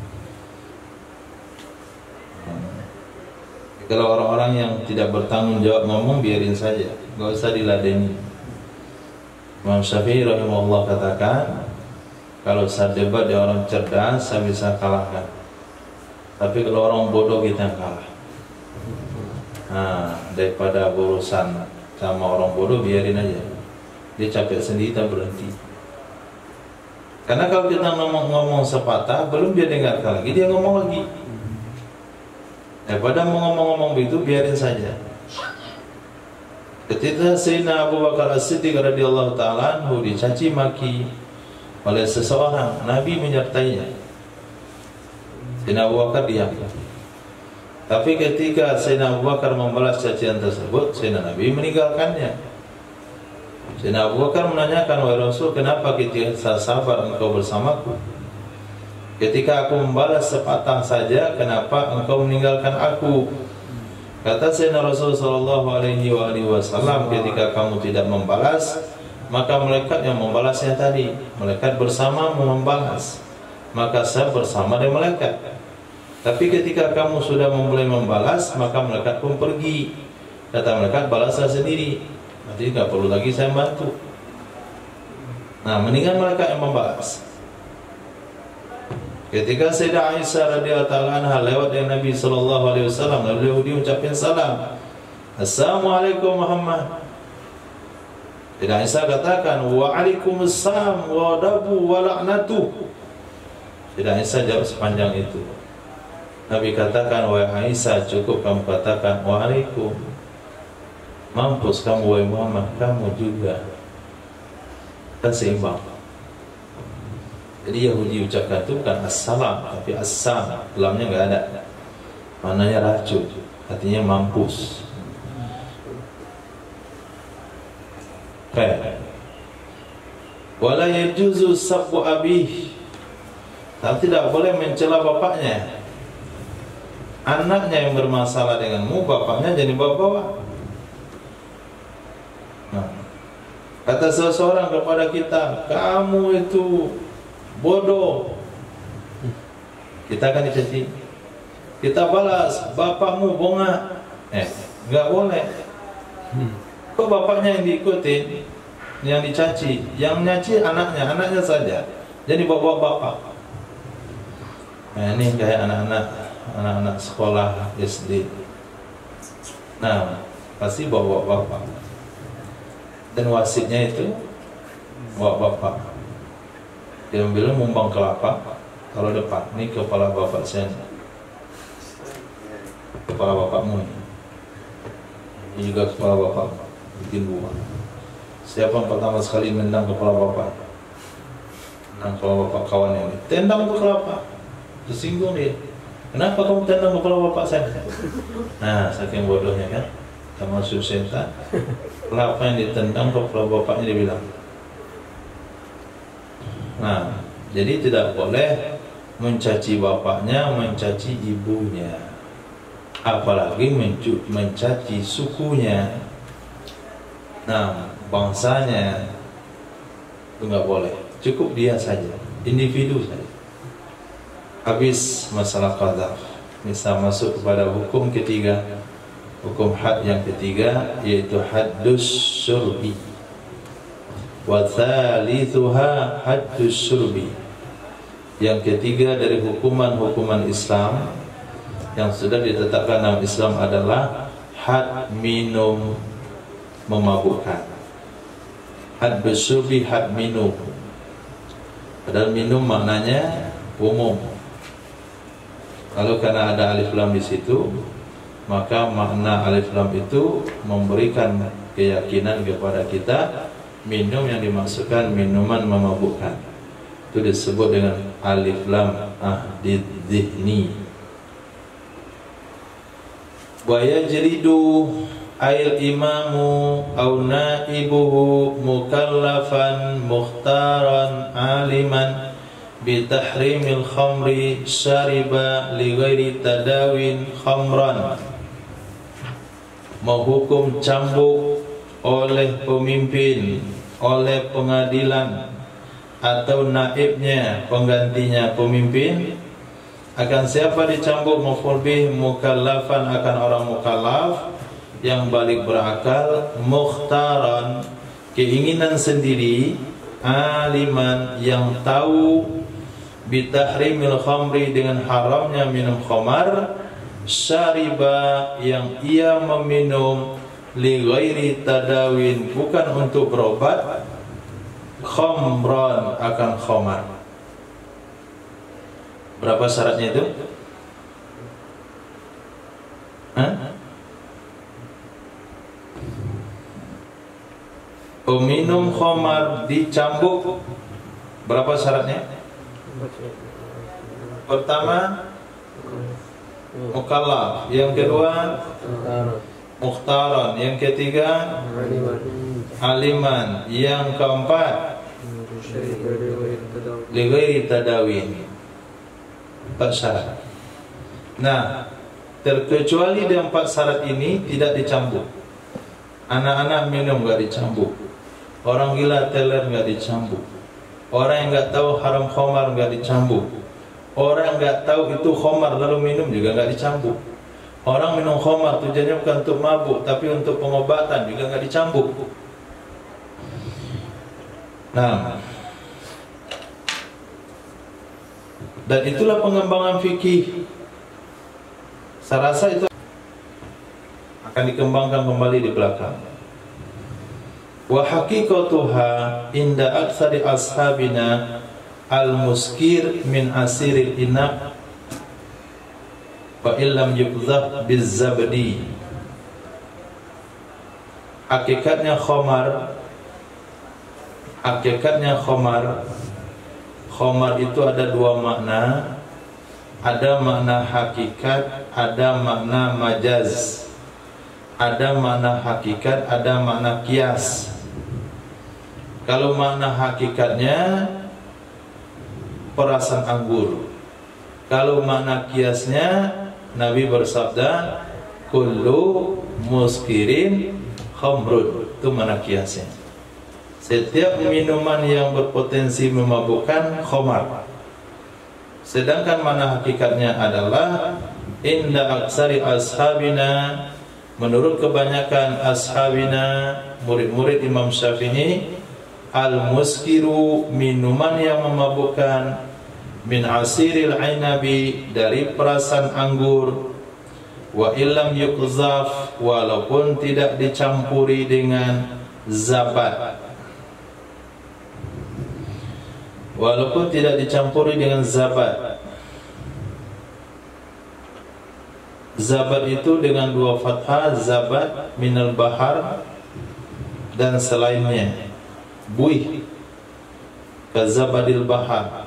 Kalau orang-orang yang tidak bertanggung jawab ngomong, biarin saja, nggak usah diladeni. Imam Syafi'i rahimahullah katakan, kalau saya debat dia orang cerdas, saya bisa kalahkan. Tapi kalau orang bodoh kita kalah. Nah, daripada berurusan sama orang bodoh, biarin aja. Dia capek sendiri, kita berhenti. Karena kalau kita ngomong-ngomong sepatah, belum dia dengarkan lagi, dia ngomong lagi. Daripada mau ngomong-ngomong begitu, biarin saja. Ketika Sayyidina Abu Bakar As-Siddiq radhiyallahu ta'ala anhu dicaci maki oleh seseorang, Nabi menyertainya. Sayyidina Abu Bakar diam. Tapi ketika Sayyidina Abu Bakar membalas cacian tersebut, Sayyidina Nabi meninggalkannya. Sayyidina Abu Bakar menanyakan, wahai Rasul, kenapa ketika saya sabar engkau bersamaku? Ketika aku membalas sepatah saja, kenapa engkau meninggalkan aku? Kata Sayyidina Rasul sallallahu alaihi wasallam, ketika kamu tidak membalas, maka malaikat yang membalasnya tadi, malaikat bersama membalas, maka saya bersama dengan malaikat. Tapi ketika kamu sudah mulai membalas, maka malaikat pun pergi. Kata malaikat, balaslah sendiri, nanti tidak perlu lagi saya bantu. Nah, mendingan malaikat yang membalas. Ketika Sayyidah Aisyah radhiyallahu ta'ala anha lewat dengan Nabi sallallahu alaihi wasallam, lalu Yahudi ucapin salam, Assalamualaikum Muhammad. Sayyidah Aisyah katakan, Waalaikumsalam wa dabu wa la'natuh. Sayyidah Aisyah jawab sepanjang itu. Nabi katakan, wahai Aisyah, cukup kamu katakan waalaikum. Mampus kamu wahai Muhammad, kamu juga. Kan seimbang. Jadi Yahudi ucapkan itu bukan assalam, tapi assam, lamnya nggak ada. Maknanya racun, artinya mampus. Kayak wala yajuzu sabbu abih. Tapi tidak boleh mencela bapaknya. Anaknya yang bermasalah denganmu, bapaknya jadi bawa-bawa. Nah, kata seseorang kepada kita, kamu itu bodoh. Kita akan dicaci. Kita balas, bapakmu bongak. Eh, nggak boleh. Kok bapaknya yang diikutin, yang dicaci, yang nyaci anaknya, anaknya saja. Jadi bawa bapak. Nah, ini kayak anak-anak, anak-anak sekolah S D. Nah, pasti bawa bapak. Dan wasitnya itu bawa bapak. Dia bilang mumbang kelapa, kalau depan, ini kepala bapak saya, kepala bapakmu ini, ini juga kepala bapak, bikin buah. Siapa yang pertama sekali menendang kepala bapak? Nendang kepala bapak kawannya ini, tendang ke kelapa, tersinggung dia. Kenapa kamu tendang kepala bapak saya? Nah, saking bodohnya kan, termasuk setan. Kelapa yang ditendang kepala bapaknya, dia bilang. Nah, jadi tidak boleh mencaci bapaknya, mencaci ibunya, apalagi mencu mencaci sukunya. Nah, bangsanya itu nggak boleh. Cukup dia saja, individu saja. Habis masalah qadar. Bisa masuk kepada hukum ketiga, hukum had yang ketiga, yaitu haddus syurbi. Wa thalithuha haddus syurbi. Yang ketiga dari hukuman-hukuman Islam yang sudah ditetapkan dalam Islam adalah had minum memabukkan. Haddus syurbi, had minum. Padahal minum maknanya umum. Lalu karena ada alif lam di situ, maka makna alif lam itu memberikan keyakinan kepada kita minum yang dimaksudkan minuman memabukkan. Itu disebut dengan alif lam ahdid dhihni. Wa yajridu ail imamu au naibuhu mukallafan mukhtaran aliman bitahrimil khamri syariba li ghairi tadawin khamran. Menghukum cambuk oleh pemimpin, oleh pengadilan atau naibnya, penggantinya pemimpin, akan siapa dicambuk maf'ul bih mukallafan, akan orang mukallaf yang balik berakal, mukhtaran keinginan sendiri, aliman yang tahu, bitahrimil khamri dengan haramnya minum khamar, syariba yang ia meminum, li ghairi tadawin bukan untuk berobat, khamran akan khamar. Berapa syaratnya itu? Hah? Peminum khamar dicambuk, berapa syaratnya? Pertama mukallaf, yang kedua mukhtaran, yang ketiga aliman, yang keempat li ghairi tadawin. Empat syarat. Nah, terkecuali di empat syarat ini tidak dicambuk. Anak-anak minum gak dicambuk, orang gila teler gak dicambuk, orang yang gak tahu haram khamar gak dicambuk, orang yang gak tahu itu khamar lalu minum juga gak dicambuk. Orang minum khamar tujuannya bukan untuk mabuk tapi untuk pengobatan juga gak dicambuk. Nah, dan itulah pengembangan fikih. Saya rasa itu akan dikembangkan kembali di belakang. Wa haqiqatuha inda aktsari ashabina al-muskir min asiril inaq wa illam yukzab bizzabdi. Hakikatnya khamar, hakikatnya khamar Khamar itu ada dua makna. Ada makna hakikat, ada makna majaz. Ada makna hakikat, ada makna kias. Kalau makna hakikatnya perasan anggur. Kalau makna kiasnya Nabi bersabda kullu muskirin khamrun. Itu makna kiasnya. Setiap minuman yang berpotensi memabukkan khamar. Sedangkan mana hakikatnya adalah inda aksari ashabina, menurut kebanyakan ashabina, murid-murid Imam Syafi'i, al-muskiru minuman yang memabukkan, min asiril ainabi dari perasan anggur, wa illam yukzaf walaupun tidak dicampuri dengan zabat. Walaupun tidak dicampuri dengan zabat. Zabat itu dengan dua fathah, zabat minal bahar dan selainnya. Buih kazabadil bahar.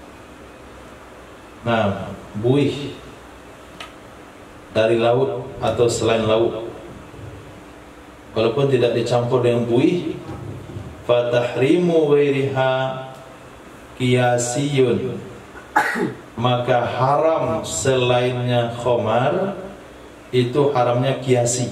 Nah, buih dari laut atau selain laut. Walaupun tidak dicampur dengan buih, fatahrimu ghairiha kiasiyun, maka haram selainnya khamar itu haramnya kiasi.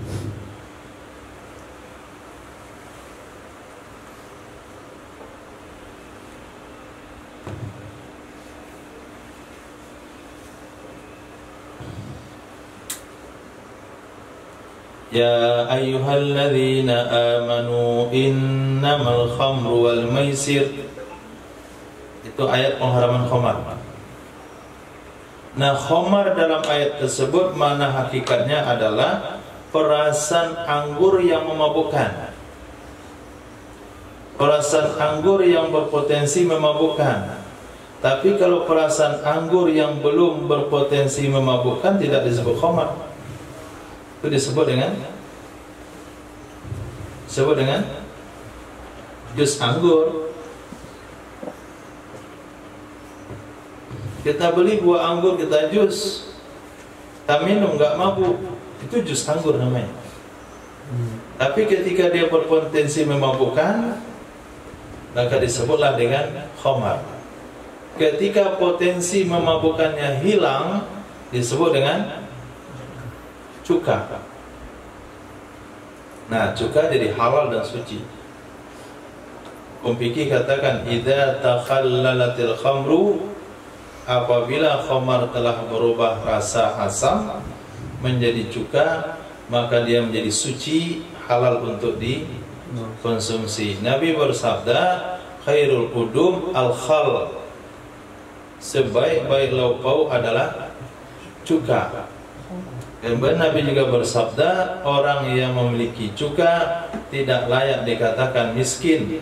Ya ayyuhalladzina amanu innamal khamru wal maisir. Itu ayat pengharaman khamar. Nah, khamar dalam ayat tersebut mana hakikatnya adalah perasan anggur yang memabukkan. Perasan anggur yang berpotensi memabukkan. Tapi kalau perasan anggur yang belum berpotensi memabukkan tidak disebut khamar. Itu disebut dengan disebut dengan jus anggur. Kita beli buah anggur, kita jus, kita minum nggak mabuk, itu jus anggur namanya. Tapi ketika dia berpotensi memabukkan, maka disebutlah dengan khamar. Ketika potensi memabukkannya hilang, disebut dengan cuka. Nah, cuka jadi halal dan suci. Umpiki katakan, idza takhallalatil khamru, apabila khamar telah berubah rasa asam menjadi cuka, maka dia menjadi suci, halal untuk dikonsumsi. Nabi bersabda, khairul udum al-khal, sebaik-baik lauk pauk adalah cuka. Kemudian Nabi juga bersabda, orang yang memiliki cuka tidak layak dikatakan miskin.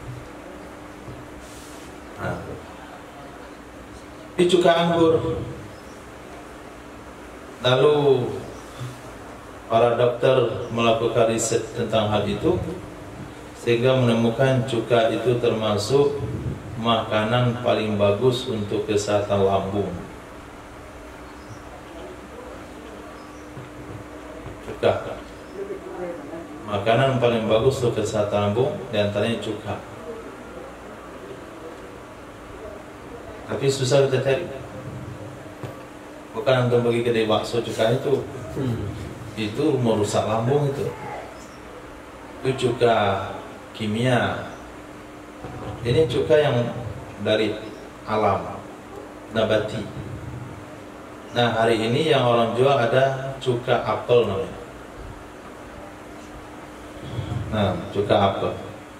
Nah, ini cuka anggur. Lalu para dokter melakukan riset tentang hal itu, sehingga menemukan cuka itu termasuk makanan paling bagus untuk kesehatan lambung. Cuka, makanan paling bagus untuk kesehatan lambung, diantaranya cuka. Tapi susah kita cari. Bukan untuk bagi kedai bakso cuka itu, hmm. itu merusak lambung itu. Itu cuka kimia. Ini cuka yang dari alam, nabati. Nah, hari ini yang orang jual ada cuka apel namanya. Nah, cuka apel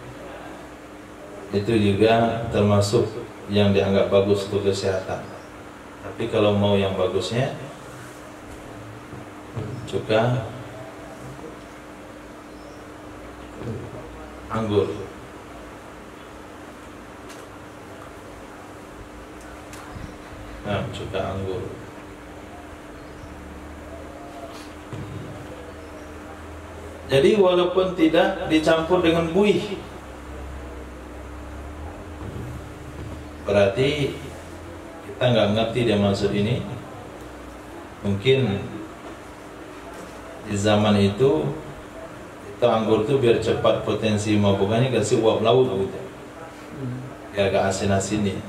itu juga termasuk yang dianggap bagus untuk kesehatan. Tapi kalau mau yang bagusnya, cuka anggur. Nah, cuka anggur. Jadi walaupun tidak dicampur dengan buih, berarti kita nggak ngerti dia maksud ini. Mungkin di zaman itu, itu anggur itu biar cepat potensi mabukannya kasih uap laut gitu, biar agak asin-asin nih.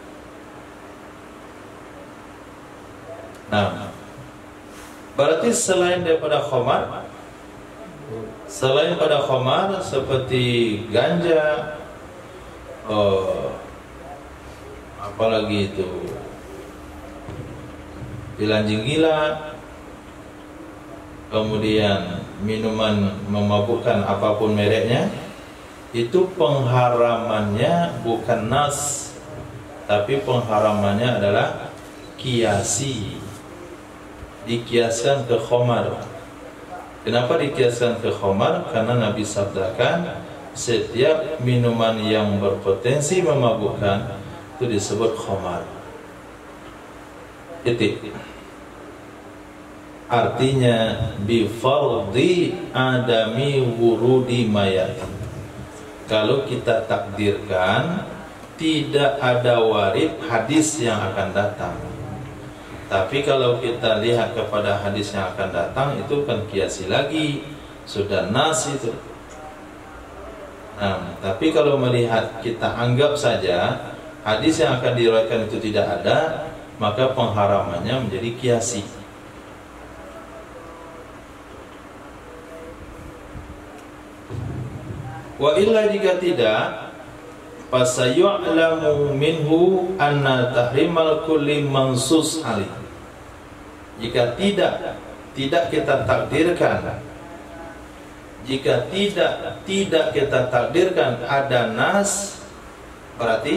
Nah, berarti selain daripada khamar, selain pada khamar seperti ganja, oh, apalagi itu dilanjing gila, kemudian minuman memabukkan apapun mereknya, itu pengharamannya bukan nas, tapi pengharamannya adalah kiasi, dikiaskan ke khamar. Kenapa dikiaskan ke khamar? Karena Nabi sabdakan, setiap minuman yang berpotensi memabukkan itu disebut khamar. Titik. Artinya bi fardhi adami wurudi mayat. Kalau kita takdirkan tidak ada warid hadis yang akan datang. Tapi kalau kita lihat kepada hadis yang akan datang, itu kan kiasi lagi, sudah nas itu. Nah, tapi kalau melihat kita anggap saja hadis yang akan diriwayatkan itu tidak ada, maka pengharamannya menjadi kiasi. Wa illa jika tidak, fasayu'lamu minhu anna tahrimal kulli mansus alih. Jika tidak, tidak kita takdirkan, jika tidak, tidak kita takdirkan ada nas, berarti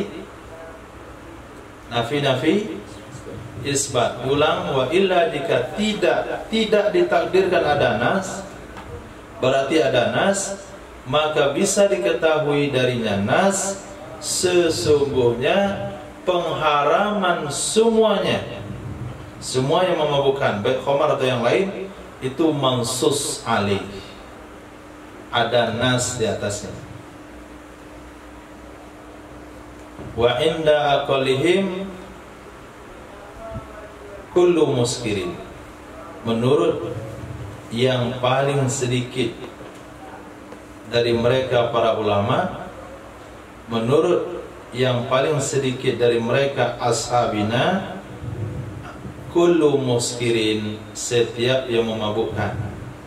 nafi-nafi isbat. Ulang, wa illa jika tidak, tidak ditakdirkan ada nas, berarti ada nas, maka bisa diketahui darinya nas, sesungguhnya pengharaman semuanya, semua yang memabukkan, baik khamar atau yang lain, itu mansus alih, ada nas di atasnya. Wa inda aqallihim kullu muskirin, menurut yang paling sedikit dari mereka para ulama, menurut yang paling sedikit dari mereka ashabina, kullu muskirin, setiap yang memabukkan.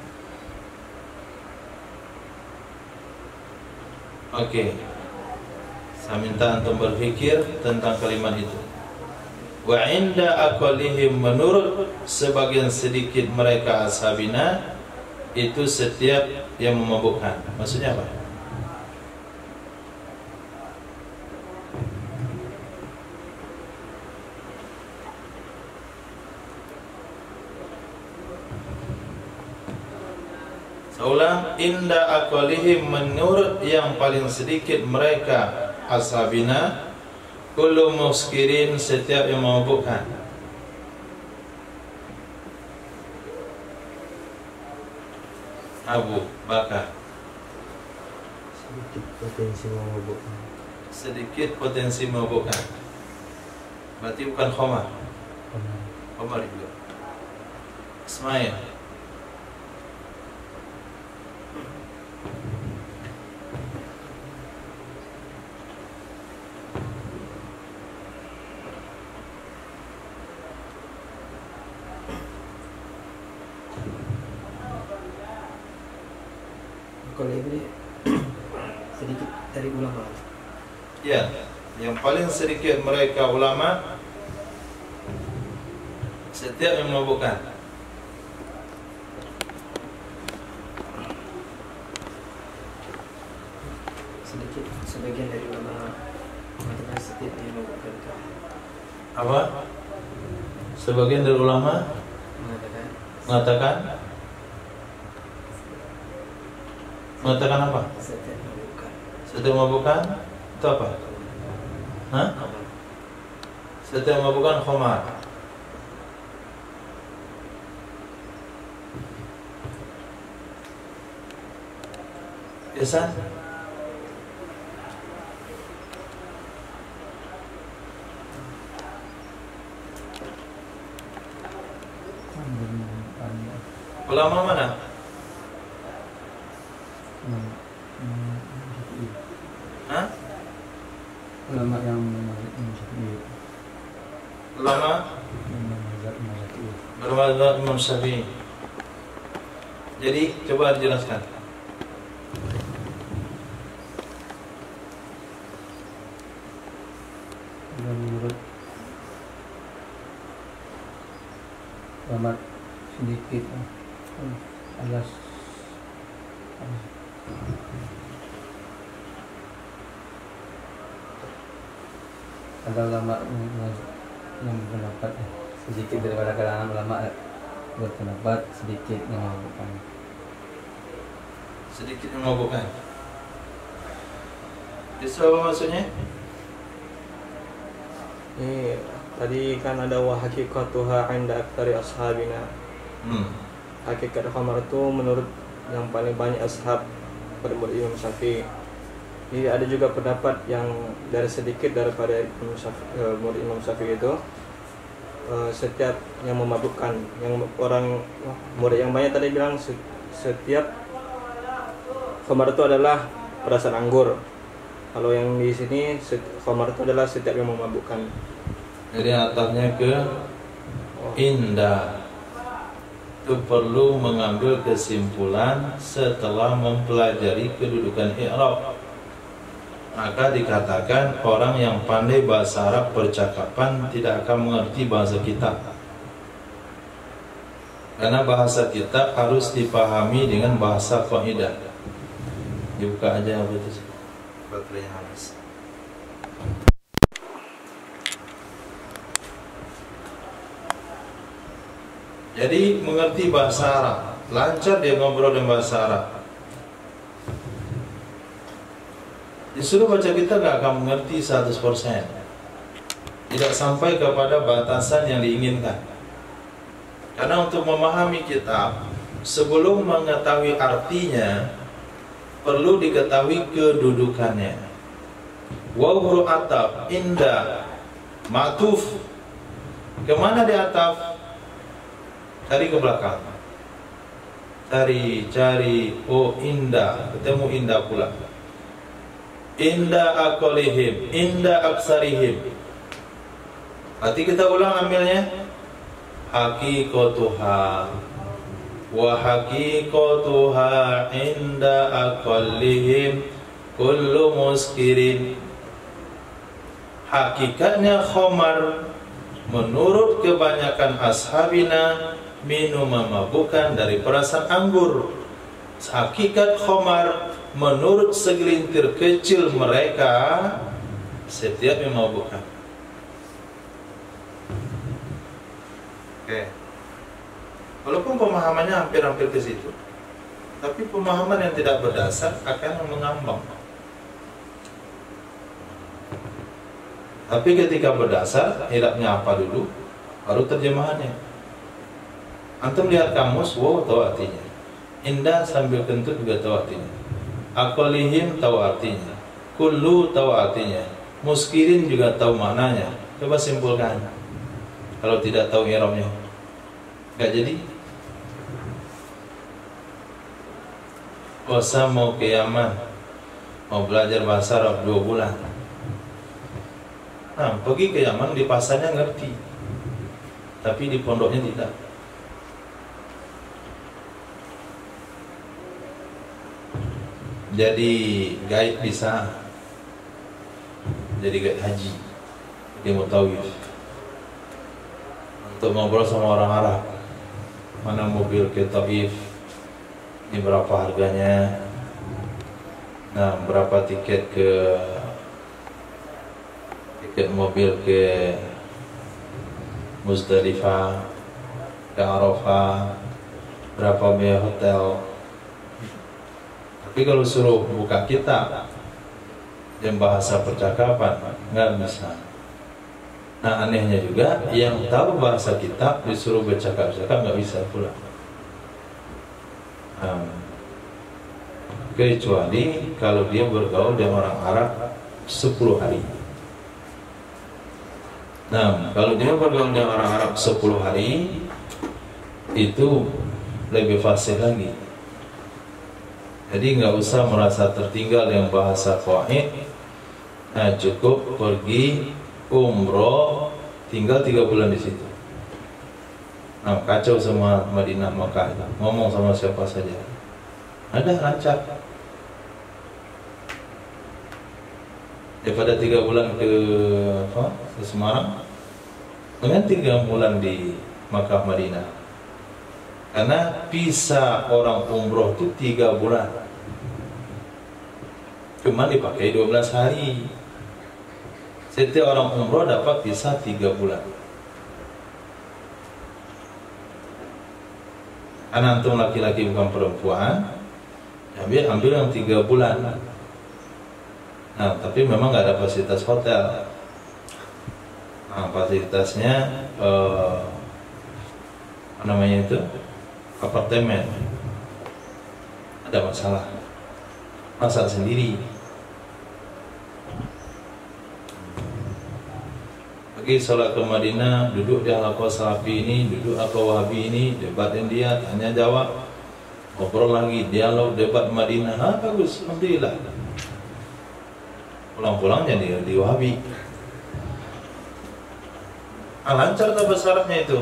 Oke, saya minta antum berpikir tentang kalimat itu. Wa inda aqallihim, menurut sebagian sedikit mereka ashabina, itu setiap yang memabukkan. Maksudnya apa? Saulang, inda aqallihim, menurut yang paling sedikit mereka ashabina, kullu muskirin, setiap yang memabukkan. Abu Bakar, sedikit potensi memabukkan. Sedikit potensi memabukkan. Berarti bukan khamar. Khamar juga. Ismail. Kalau ini sedikit dari ulama. Ya, yang paling sedikit mereka ulama, setiap yang memabukkan. Sedikit, sebagian dari ulama mengatakan setiap yang memabukkan. Apa? Sebagian dari ulama Mengatakan mengatakan mengatakan apa? setiap memabukkan. Setiap memabukkan itu apa? Hah? Setiap memabukkan khamar. Ihsan? Ulama mana? Hah? Ulama yang mazhab Ulama bermadzhab Imam Syafi'i. Jadi coba dijelaskan. menurut ulama sedikit alas ada ulama yang berpendapat sedikit daripada kalangan ulama berpendapat sedikit yang memabukkan. Sedikit yang memabukkan. Itu apa maksudnya? Ini tadi kan ada wa haqiqatuha 'inda aktsari ashabina. Hmm. Hakikat khamar itu menurut yang paling banyak ashab pada murid Imam Syafi'i. Jadi ada juga pendapat yang dari sedikit daripada Imam Syafi'i, uh, murid Imam Syafi'i itu uh, setiap yang memabukkan, yang orang uh, murid yang banyak tadi bilang setiap khamar itu adalah perasan anggur. Kalau yang di sini khamar itu adalah setiap yang memabukkan. Jadi atapnya ke indah. Itu perlu mengambil kesimpulan setelah mempelajari kedudukan i'rab. Maka dikatakan orang yang pandai bahasa Arab percakapan tidak akan mengerti bahasa kitab. Karena bahasa kitab harus dipahami dengan bahasa qaidah. Dibuka aja apa itu? Baterainya habis. Jadi mengerti bahasa Arab, lancar dia ngobrol dengan bahasa Arab. Disuruh baca kita gak akan mengerti seratus persen. Tidak sampai kepada batasan yang diinginkan. Karena untuk memahami kitab, sebelum mengetahui artinya, perlu diketahui kedudukannya. Waw huruf ataf, indah, ma'tuf. Kemana dia ataf? Dari ke belakang. cari cari, oh indah, ketemu indah pula. Indah aqalihim, indah aksarihim. Nanti kita ulang ambilnya. Haqiqatuha wa haqiqatuha inda aqallihim kullu muskirin. Hakikatnya khamar menurut kebanyakan ashabina minum memabukkan dari perasan anggur. Hakikat khamar menurut segelintir kecil mereka setiap memabukkan. Oke. Walaupun pemahamannya hampir-hampir ke situ, tapi pemahaman yang tidak berdasar akan mengambang. Tapi ketika berdasar, hilapnya apa dulu, baru terjemahannya. Antum lihat kamus, wow tahu artinya. Indah sambil kentut juga tahu artinya. Aqalihim tahu artinya. Kullu tahu artinya. Muskirin juga tahu maknanya. Coba simpulkan. Kalau tidak tahu i'rabnya, nggak jadi. Puasa mau ke Yaman, mau belajar bahasa Arab dua bulan. Nah, pergi ke Yaman, di pasarnya ngerti, tapi di pondoknya tidak. Jadi guide bisa, jadi guide haji, dia mau tawif, untuk ngobrol sama orang Arab, mana mobil ke Taif, ini berapa harganya, nah berapa tiket ke tiket mobil ke Muzdalifah, ke Arafah, berapa biaya hotel. Tapi kalau suruh buka kitab yang bahasa percakapan, nggak bisa. Nah anehnya juga, yang tahu bahasa kitab disuruh bercakap-cakap nggak bisa pula. Um, kecuali kalau dia bergaul dengan orang Arab sepuluh hari. Nah, kalau dia bergaul dengan orang Arab sepuluh hari, itu lebih fasih lagi. Jadi nggak usah merasa tertinggal yang bahasa qaid. Nah, cukup pergi umroh, tinggal tiga bulan di situ. Nah, kacau semua Madinah Makkah, ngomong sama siapa saja. Ada lancar. Daripada tiga bulan ke apa? Ke Semarang, dengan tiga bulan di Makkah Madinah. Karena visa orang umroh itu tiga bulan, cuma dipakai dua belas hari. Setiap orang umroh dapat visa tiga bulan. Karena antum laki-laki bukan perempuan, ambil ambil yang tiga bulan. Nah, tapi memang nggak ada fasilitas hotel. Nah, fasilitasnya eh, apa namanya itu? Apartemen. Ada masalah, masak sendiri. Pergi sholat ke Madinah, duduk di halaqah Salafi ini, duduk halaqah Wahabi ini, debatin dia, tanya jawab, ngobrol lagi, dialog, debat Madinah. Ah, bagus, alhamdulillah. Pulang-pulang jadi di Wahabi. Ah, lancar tak bahasa Arabnya itu.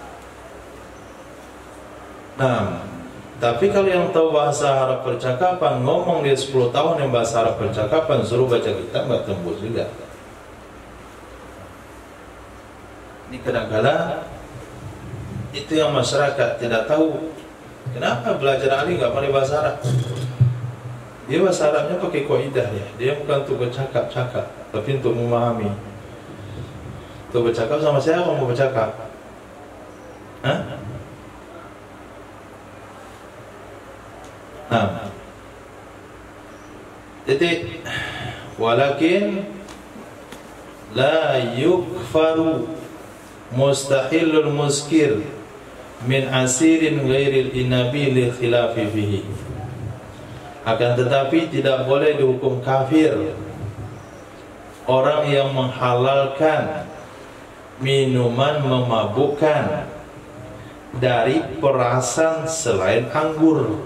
Nah, tapi kalau yang tahu bahasa Arab percakapan, ngomong dia sepuluh tahun yang bahasa Arab percakapan, suruh baca kitab nggak tembus juga. Ini kadang-kadang itu yang masyarakat tidak tahu. Kenapa belajar ahli nggak pandai bahasa Arab? Dia bahasa Arabnya pakai kaidah ya. Dia bukan untuk bercakap-cakap, tapi untuk memahami. Untuk bercakap sama saya, mau bercakap? Hah? Nah, titik. Walakin la yukfaru mustahilul muskir min asirin ghairil inabi li khilafi fihi. Akan tetapi tidak boleh dihukum kafir orang yang menghalalkan minuman memabukkan dari perasan selain anggur.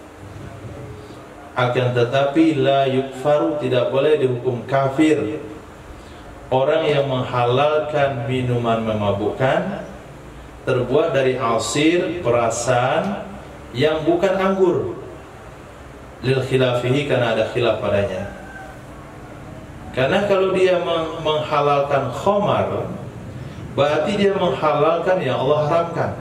Akan tetapi la yukfaru, tidak boleh dihukum kafir orang yang menghalalkan minuman memabukkan terbuat dari asir perasan yang bukan anggur, lil khilafihi, karena ada khilaf padanya. Karena kalau dia menghalalkan khamar, berarti dia menghalalkan yang Allah haramkan,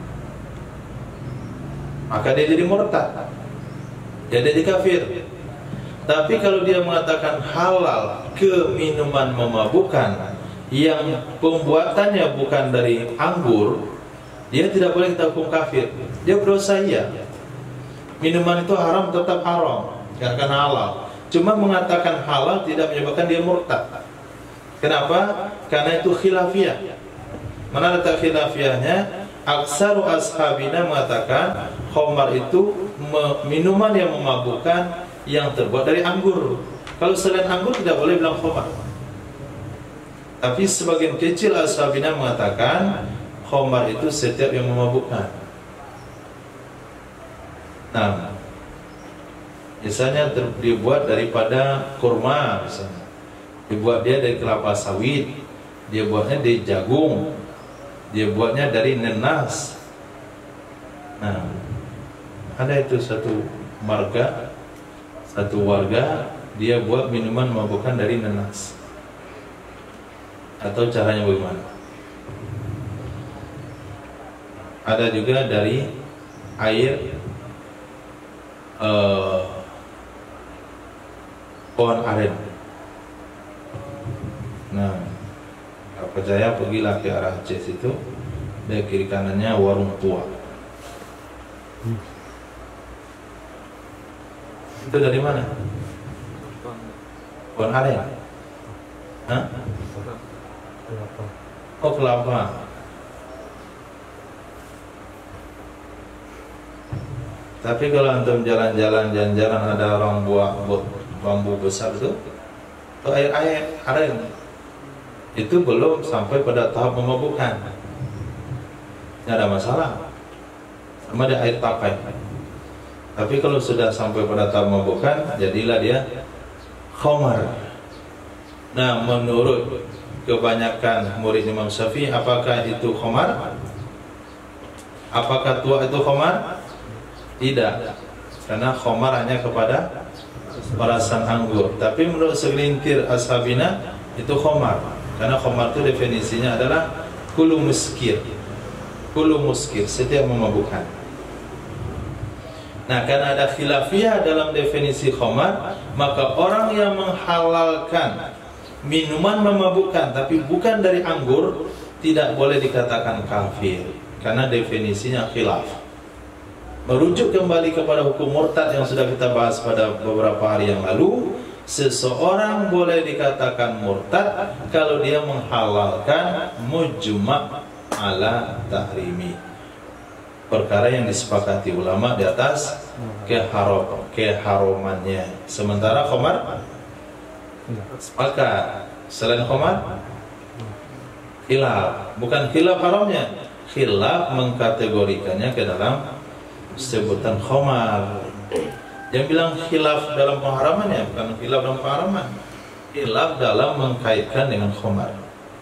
maka dia jadi murtad, dia jadi kafir. Tapi kalau dia mengatakan halal ke minuman memabukkan yang pembuatannya bukan dari anggur, dia tidak boleh kita hukum kafir. Dia berdosa, iya. Minuman itu haram, tetap haram, gak akan halal. Cuma mengatakan halal tidak menyebabkan dia murtad. Kenapa? Karena itu khilafiyah. Mana letak khilafiyahnya? Aksaru ashabina mengatakan khamar itu minuman yang memabukkan yang terbuat dari anggur. Kalau selain anggur tidak boleh bilang khamar. Tapi sebagian kecil ashabina mengatakan khamar itu setiap yang memabukkan. Nah, misalnya dibuat daripada kurma, misalnya dibuat dia dari kelapa sawit, dia buatnya dari jagung, dia buatnya dari nenas. Nah, ada itu satu marga, satu warga, dia buat minuman memabukkan dari nenas. Atau caranya bagaimana? Ada juga dari air uh, pohon aren. Nah, kalau percaya pergilah ke arah Aceh situ, dari kiri kanannya warung tua. Hmm. Itu dari mana? Pohon aren. Hah? Oh, kelapa. Tapi kalau antum jalan-jalan jalan-jalan ada orang buah bambu besar itu, itu air air aren. Itu belum sampai pada tahap memabukkan, tidak ada masalah, sama ada air tapai. Tapi kalau sudah sampai pada tahap memabukkan, jadilah dia khamar. Nah, menurut kebanyakan murid Imam Syafi'i, apakah itu khamar? Apakah tua itu khamar? Tidak, karena khamar hanya kepada perasan anggur. Tapi menurut segelintir ashabina itu khamar, karena khamar itu definisinya adalah kullu muskir, kullu muskir, setiap memabukkan. Nah, karena ada khilafiyah dalam definisi khamar, maka orang yang menghalalkan minuman memabukkan tapi bukan dari anggur tidak boleh dikatakan kafir, karena definisinya khilaf. Merujuk kembali kepada hukum murtad yang sudah kita bahas pada beberapa hari yang lalu, seseorang boleh dikatakan murtad kalau dia menghalalkan mujma' ala tahrimi, perkara yang disepakati ulama di atas keharam, keharumannya. Sementara khamar sepakat, selain khamar khilaf, bukan khilaf haramnya, khilaf mengkategorikannya ke dalam sebutan khamar. Yang bilang khilaf dalam pengharamannya bukan khilaf dalam pengharaman, khilaf dalam mengkaitkan dengan khamar.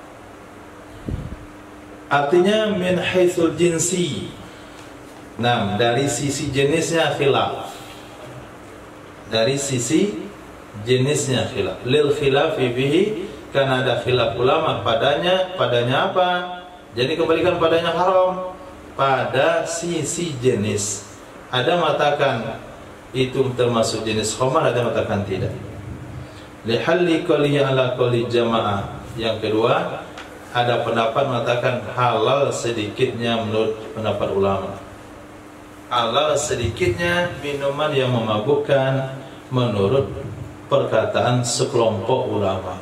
Artinya min haitsul jinsi. Nah, dari sisi jenisnya khilaf. Dari sisi jenisnya khilaf. Lil khilafi bihi, karena ada khilaf ulama padanya. Padanya apa? Jadi kembalikan padanya haram. Pada sisi jenis, ada mengatakan itu termasuk jenis khamar, ada mengatakan tidak. Lihalli qali ala qali jamaah. Yang kedua, ada pendapat mengatakan halal sedikitnya menurut pendapat ulama. Halal sedikitnya minuman yang memabukkan menurut perkataan sekelompok ulama.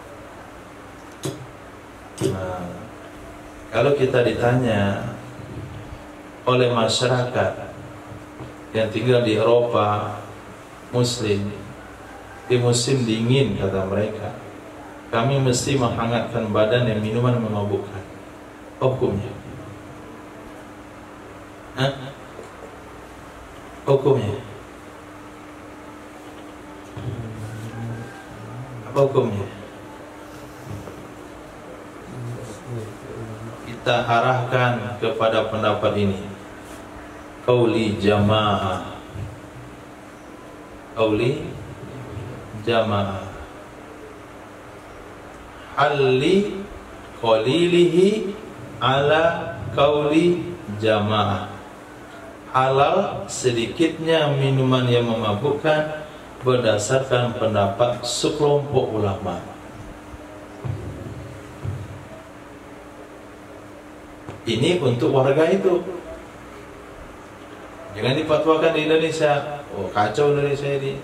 Nah, kalau kita ditanya oleh masyarakat yang tinggal di Eropa Muslim, di musim dingin, kata mereka, kami mesti menghangatkan badan dan minuman memabukkan, hukumnya Hah? Hukumnya apa hukumnya? Kita arahkan kepada pendapat ini, qauli jamaah, qauli jamaah, halli qalilihi ala qauli jamaah. Halal sedikitnya minuman yang memabukkan berdasarkan pendapat sekelompok ulama. Ini untuk warga itu. Jangan difatwakan di Indonesia. Oh, kacau Indonesia ini.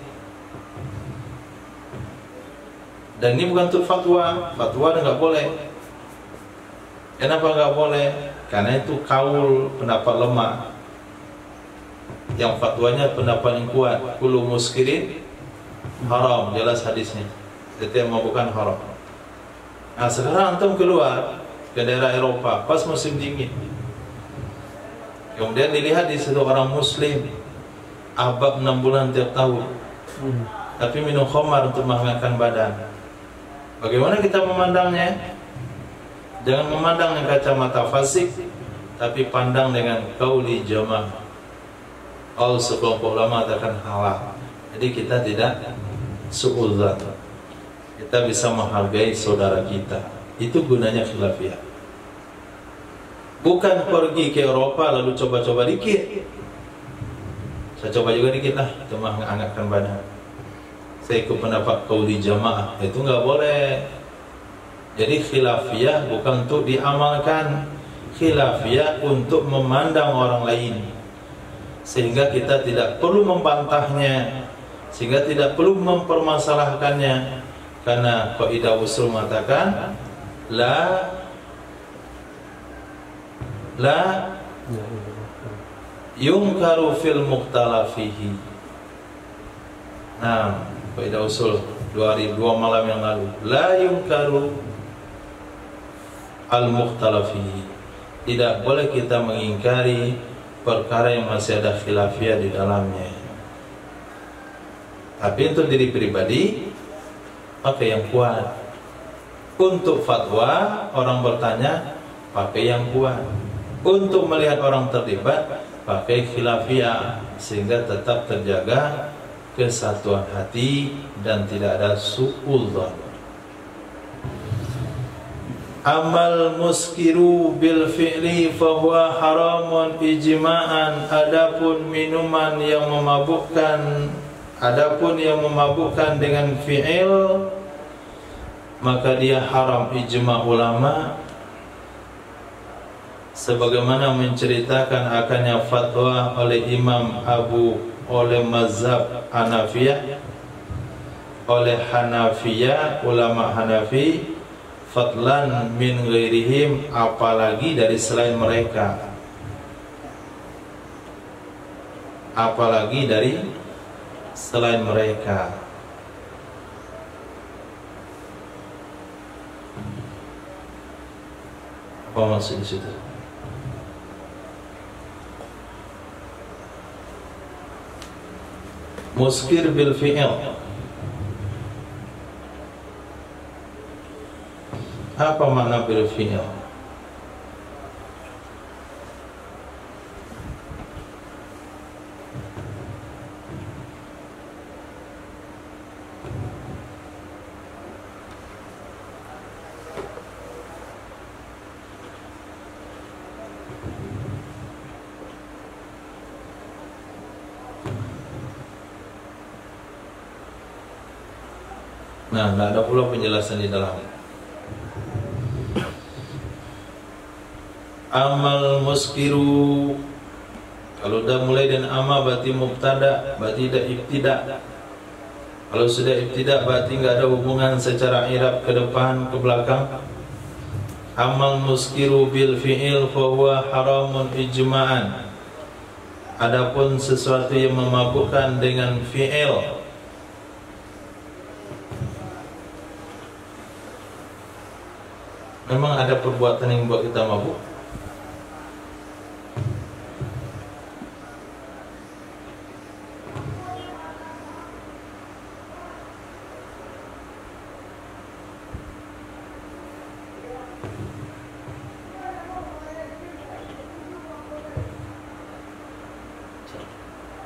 Dan ini bukan untuk fatwa. Fatwa nggak boleh. Kenapa nggak boleh? Karena itu kaul pendapat lemah. Yang fatwanya pendapat yang kuat. Kullu muskirin haram, jelas hadisnya. Setiap mabukkan haram. Nah sekarang antum keluar ke daerah Eropa pas musim dingin, kemudian dilihat di situ orang Muslim abab enam bulan tiap tahun, hmm. tapi minum khamar untuk menghangatkan badan. Bagaimana kita memandangnya? Jangan memandang dengan kacamata fasik, tapi pandang dengan qauli jamaah. All sekelompok ulama katakan halal. Jadi kita tidak suudzon. Kita bisa menghargai saudara kita. Itu gunanya khilafiyah. Bukan pergi ke Eropa lalu coba-coba dikit. Saya coba juga dikit lah, cuma mengangkatkan badan. Saya ikut pendapat qauli jamaah. Itu nggak boleh. Jadi khilafiyah bukan untuk diamalkan. Khilafiyah untuk memandang orang lain, sehingga kita tidak perlu membantahnya, sehingga tidak perlu mempermasalahkannya. Karena kaidah usul mengatakan la la yungkaru fil mukhtalafihi. Nah, kaidah usul dua hari dua malam yang lalu, la yungkaru al mukhtalafihi. Tidak boleh kita mengingkari perkara yang masih ada khilafiyah di dalamnya. Tapi untuk diri pribadi pakai yang kuat. Untuk fatwa orang bertanya pakai yang kuat. Untuk melihat orang terlibat pakai khilafiyah, sehingga tetap terjaga kesatuan hati dan tidak ada suudzon. Amal muskiru bil fi'li fahuwa haramun ijma'an. Adapun minuman yang memabukkan, adapun yang memabukkan dengan fi'il, maka dia haram ijma' ulama. Sebagaimana menceritakan akannya fatwa oleh Imam Abu, oleh mazhab Hanafiyah, oleh Hanafiyah, ulama Hanafi, fadlan min ghairihim, apalagi dari selain mereka, apalagi dari selain mereka. Apa maksud di situ? Muskir bil fi'il, apa makna bil fi'il? Nah, tidak ada pula penjelasan di dalam. Amal muskiru, kalau dah mulai dengan ama berarti mubtada, berarti dah ibtida. Kalau sudah ibtida berarti enggak ada hubungan secara i'rab ke depan ke belakang. Amal muskiru bil fi'il fa huwa haramun ijma'an. Adapun sesuatu yang memabukkan dengan fi'il, memang ada perbuatan yang membuat kita mabuk?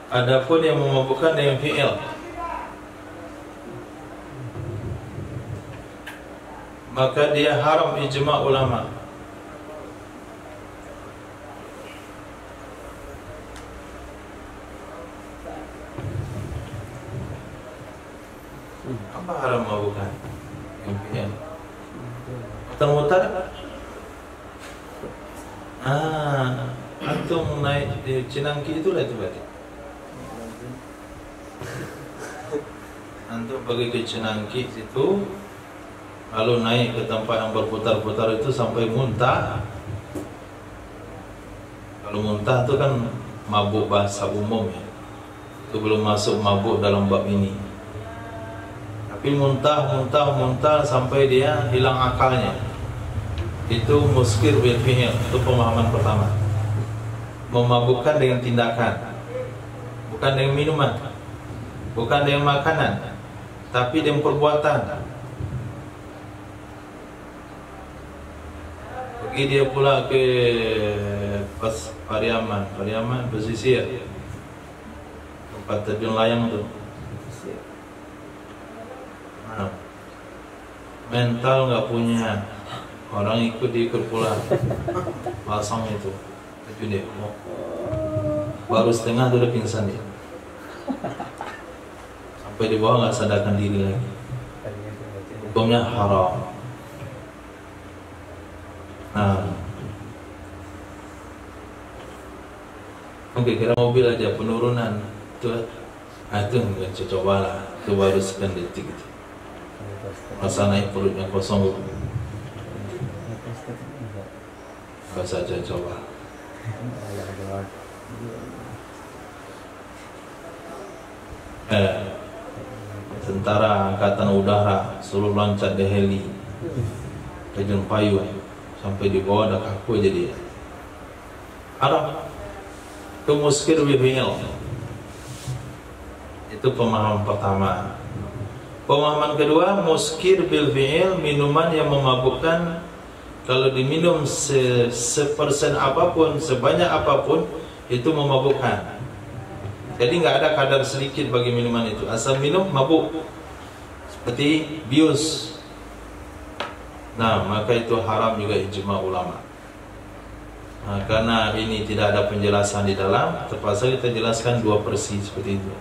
Adapun yang memabukkan dengan fi'il, maka dia haram ijma' ulama. Apa haram memabukkan? Yang fi'il. Mutar-mutar. Ah, antum naik di Cinangki itulah itu berarti. Antum pergi ke Cinangki itu, lalu naik ke tempat yang berputar-putar itu sampai muntah. Kalau muntah itu kan mabuk bahasa umum ya. Itu belum masuk mabuk dalam bab ini. Tapi muntah, muntah, muntah sampai dia hilang akalnya. Itu muskir bil fi'il, itu pemahaman pertama. Memabukkan dengan tindakan, bukan dengan minuman, bukan dengan makanan, tapi dengan perbuatan. Pergi dia pula ke pas Pariaman, Pariaman pesisir, tempat terjun layang tu. Nah, mental nggak punya, orang ikut diikut pula, pasang itu, itu dia. Baru setengah tu udah pingsan dia, sampai di bawah nggak sadarkan diri lagi. Hukumnya haram. Nah, oke, kira mobil aja penurunan tu, nah itu nggak coba lah, itu baru sekian detik itu. Masa naik perutnya kosong, nggak saja coba. Eh, tentara angkatan udara suruh loncat di heli, terjun payung sampai di bawah ada kaku aja dia. Haram. Itu muskir bil fi'il. Itu pemahaman pertama. Pemahaman kedua, muskir bil fi'il, minuman yang memabukkan. Kalau diminum se sepersen apapun, sebanyak apapun, itu memabukkan. Jadi nggak ada kadar sedikit bagi minuman itu. Asal minum mabuk. Seperti bius. Nah, maka itu haram juga ijma' ulama. Nah, karena ini tidak ada penjelasan di dalam, terpaksa kita jelaskan dua persi seperti itu.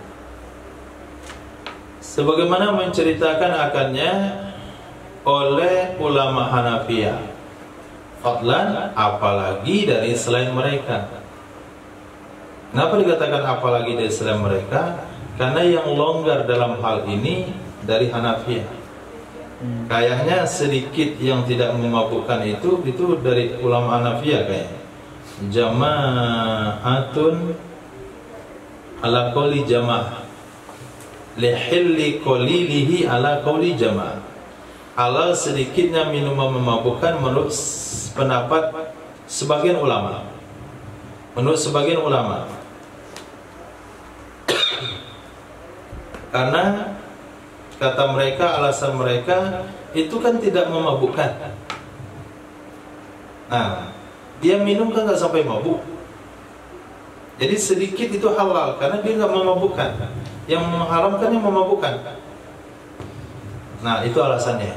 Sebagaimana menceritakan akannya oleh ulama Hanafiyah, fadlan apalagi dari selain mereka. Kenapa dikatakan apalagi dari selain mereka? Karena yang longgar dalam hal ini dari Hanafiyah. Kayaknya sedikit yang tidak memabukkan itu itu dari ulama Hanafiyah kayaknya. Jama'atun ala qawli jama'ah lihilli qalilihi ala qawli jama'ah. Halal sedikitnya minuman memabukkan menurut pendapat sebagian ulama. Menurut sebagian ulama. Karena kata mereka, alasan mereka itu kan tidak memabukkan. Nah, dia minum kan nggak sampai mabuk. Jadi sedikit itu halal karena dia nggak memabukkan. Yang mengharamkan yang memabukkan. Nah, itu alasannya.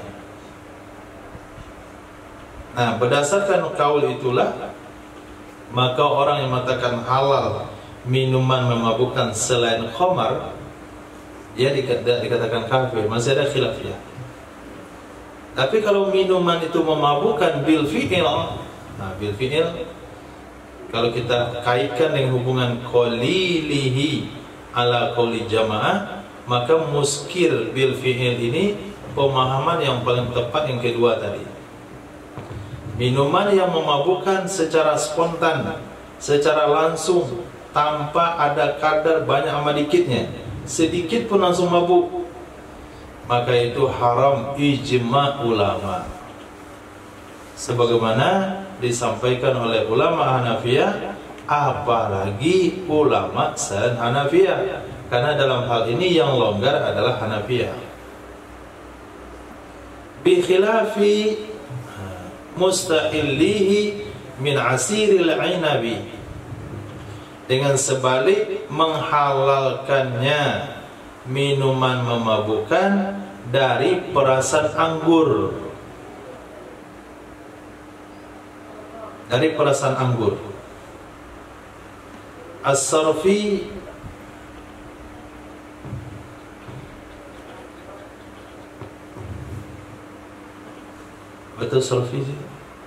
Nah, berdasarkan kaul itulah, maka orang yang mengatakan halal minuman memabukkan selain khamar, dia dikatakan kafir. Masih ada khilaf ya. Tapi kalau minuman itu memabukkan bil fi'il, nah bil fi'il kalau kita kaitkan dengan hubungan qalilihi ala qauli jamaah, maka muskir bil fi'il ini pemahaman yang paling tepat yang kedua tadi. Minuman yang memabukkan secara spontan, secara langsung, tanpa ada kadar banyak sama dikitnya, sedikit pun langsung mabuk, maka itu haram ijma' ulama. Sebagaimana disampaikan oleh ulama Hanafiyah, apalagi ulama selain Hanafiyah, karena dalam hal ini yang longgar adalah Hanafiyah. Bi khilafi mustahillihi min asiril ainabi, dengan sebalik menghalalkannya minuman memabukkan dari perasan anggur. Dari perasan anggur. As-sarfi betul sarfi sih.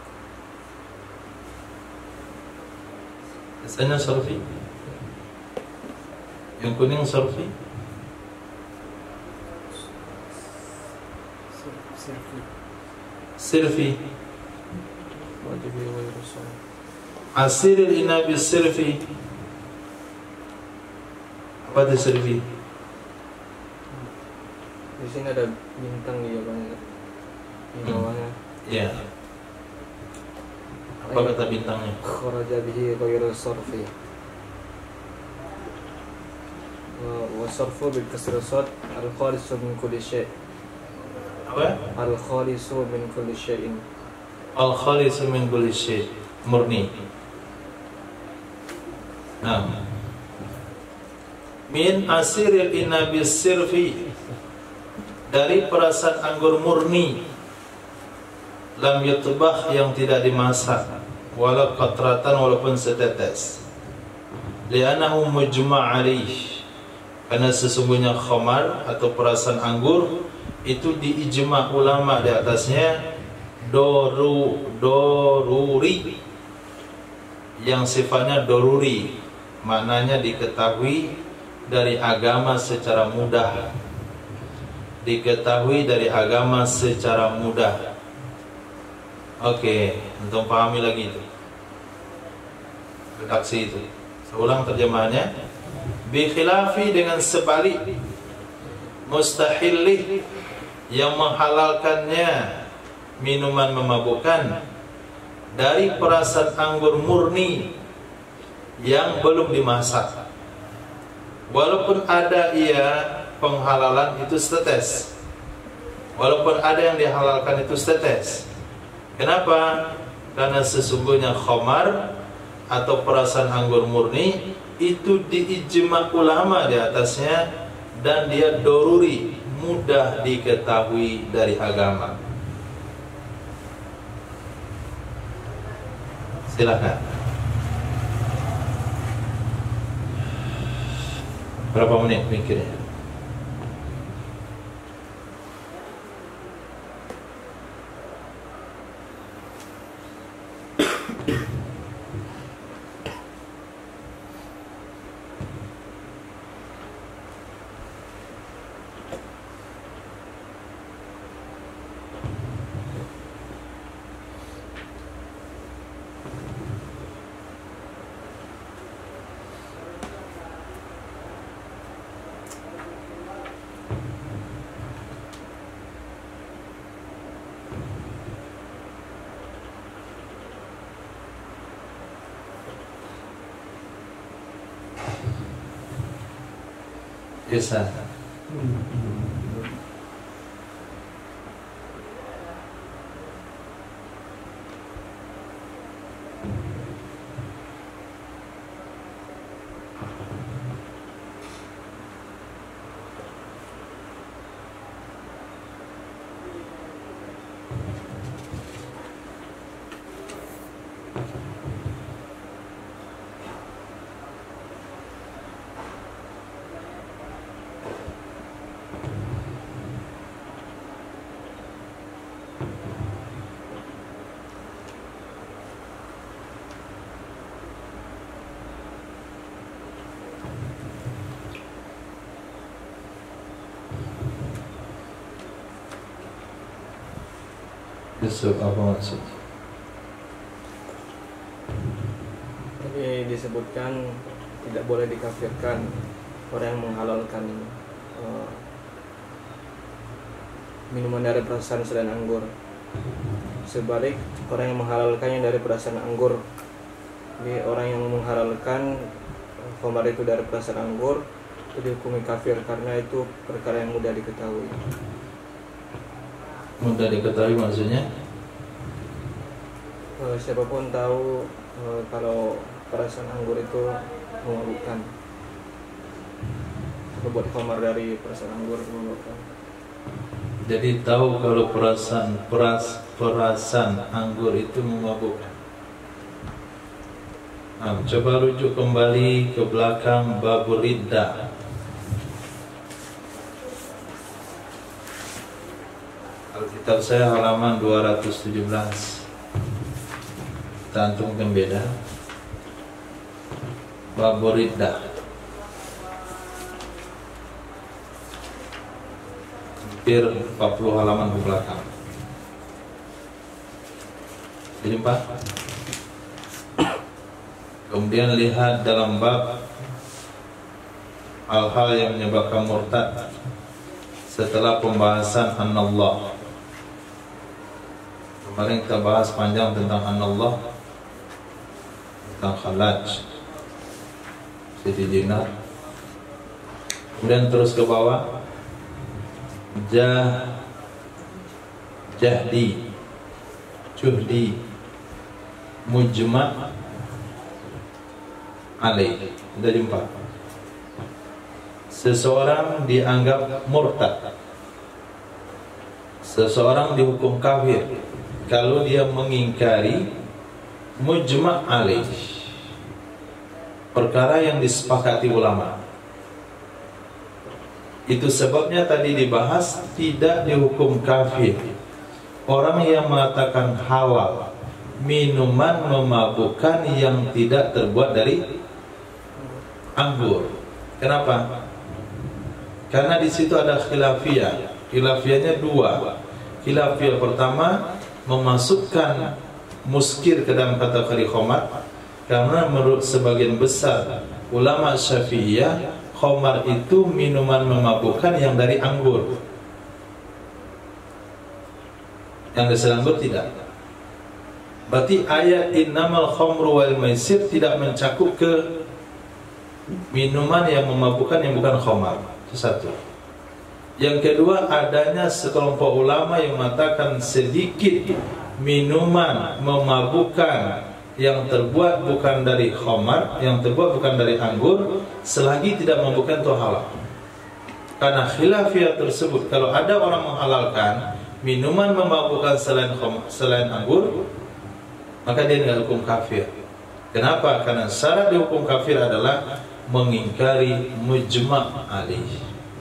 Biasanya sarfi. Yang kuning sarfi. Sirfi. Asiril inabi sirfi. Apa itu sirfi? Di sini ada bintang di bawahnya. Di bawahnya. Ya. Apa kata bintangnya? Kharaja bihi ghairu sarfi. Wa sarfu bil kasri sad al-khalisu min kulli syai'. Apa? Al-khalisu min kulli syai'in. Al-khalisu min kulli syai'. Murni. Nah. Min asiril inabi sirfi. Dari perasan anggur murni, lam yutbah yang tidak dimasak, walau qatratan walaupun setetes. Li'annahu mujma' alaih. Karena sesungguhnya khamar atau perasan anggur itu diijma' ulama di atasnya doru doruri, yang sifatnya doruri, maknanya diketahui dari agama secara mudah. Diketahui dari agama secara mudah. Oke, untuk pahami lagi itu redaksi itu. Seulang terjemahannya. Bi khilafi, dengan sebalik, mustahilih, yang menghalalkannya minuman memabukkan dari perasan anggur murni yang belum dimasak. Walaupun ada ia penghalalan itu setetes, walaupun ada yang dihalalkan itu setetes. Kenapa? Karena sesungguhnya khamar atau perasan anggur murni itu diijma' ulama di atasnya, dan dia doruri, mudah diketahui dari agama. Silakan. Berapa menit mikirnya? Bisa. Besok apa maksud? Jadi disebutkan tidak boleh dikafirkan orang yang menghalalkan uh, minuman dari perasan selain anggur. Sebalik, orang yang menghalalkannya dari perasan anggur. Jadi orang yang menghalalkan khamar itu dari perasan anggur itu dihukumi kafir karena itu perkara yang mudah diketahui. Mudah diketahui maksudnya? Uh, siapapun tahu uh, kalau perasan anggur itu memabukkan. Buat khamar dari perasaan anggur memabukkan. Jadi tahu kalau perasaan peras perasan anggur itu memabukkan. Nah, coba rujuk kembali ke belakang babur riddah. Alkitab saya halaman dua ratus tujuh belas. Kita antumkan beda. Babur riddah. Hampir empat puluh halaman ke belakang. Dijumpa? Kemudian lihat dalam bab hal-hal yang menyebabkan murtad setelah pembahasan an-Allah. Kemarin kita bahas panjang tentang an-Allah, tentang khalaj, Siti Jinar. Kemudian terus ke bawah, jah, jahdi, juhdi, mujma' alaih. Kita jumpa seseorang dianggap murtad, seseorang dihukum kafir kalau dia mengingkari mujma' alaih, perkara yang disepakati ulama. Itu sebabnya tadi dibahas tidak dihukum kafir orang yang mengatakan halal minuman memabukkan yang tidak terbuat dari anggur. Kenapa? Karena di situ ada khilafiyah. Khilafiyahnya dua. Khilafiyah pertama memasukkan muskir ke dalam kategori khamar, karena menurut sebagian besar ulama Syafi'iyah, khamar itu minuman memabukkan yang dari anggur. Yang dari anggur tidak. Berarti ayat innamal khamru wal maisir tidak mencakup ke minuman yang memabukkan yang bukan khamar. Itu satu. Yang kedua, adanya sekelompok ulama yang mengatakan sedikit minuman memabukkan yang terbuat bukan dari khamar, yang terbuat bukan dari anggur, selagi tidak memabukkan itu halal. Karena khilafiyah tersebut, kalau ada orang menghalalkan minuman memabukkan selain khamar, selain anggur, maka dia tidak hukum kafir. Kenapa? Karena syarat dihukum kafir adalah mengingkari mujma' alaih.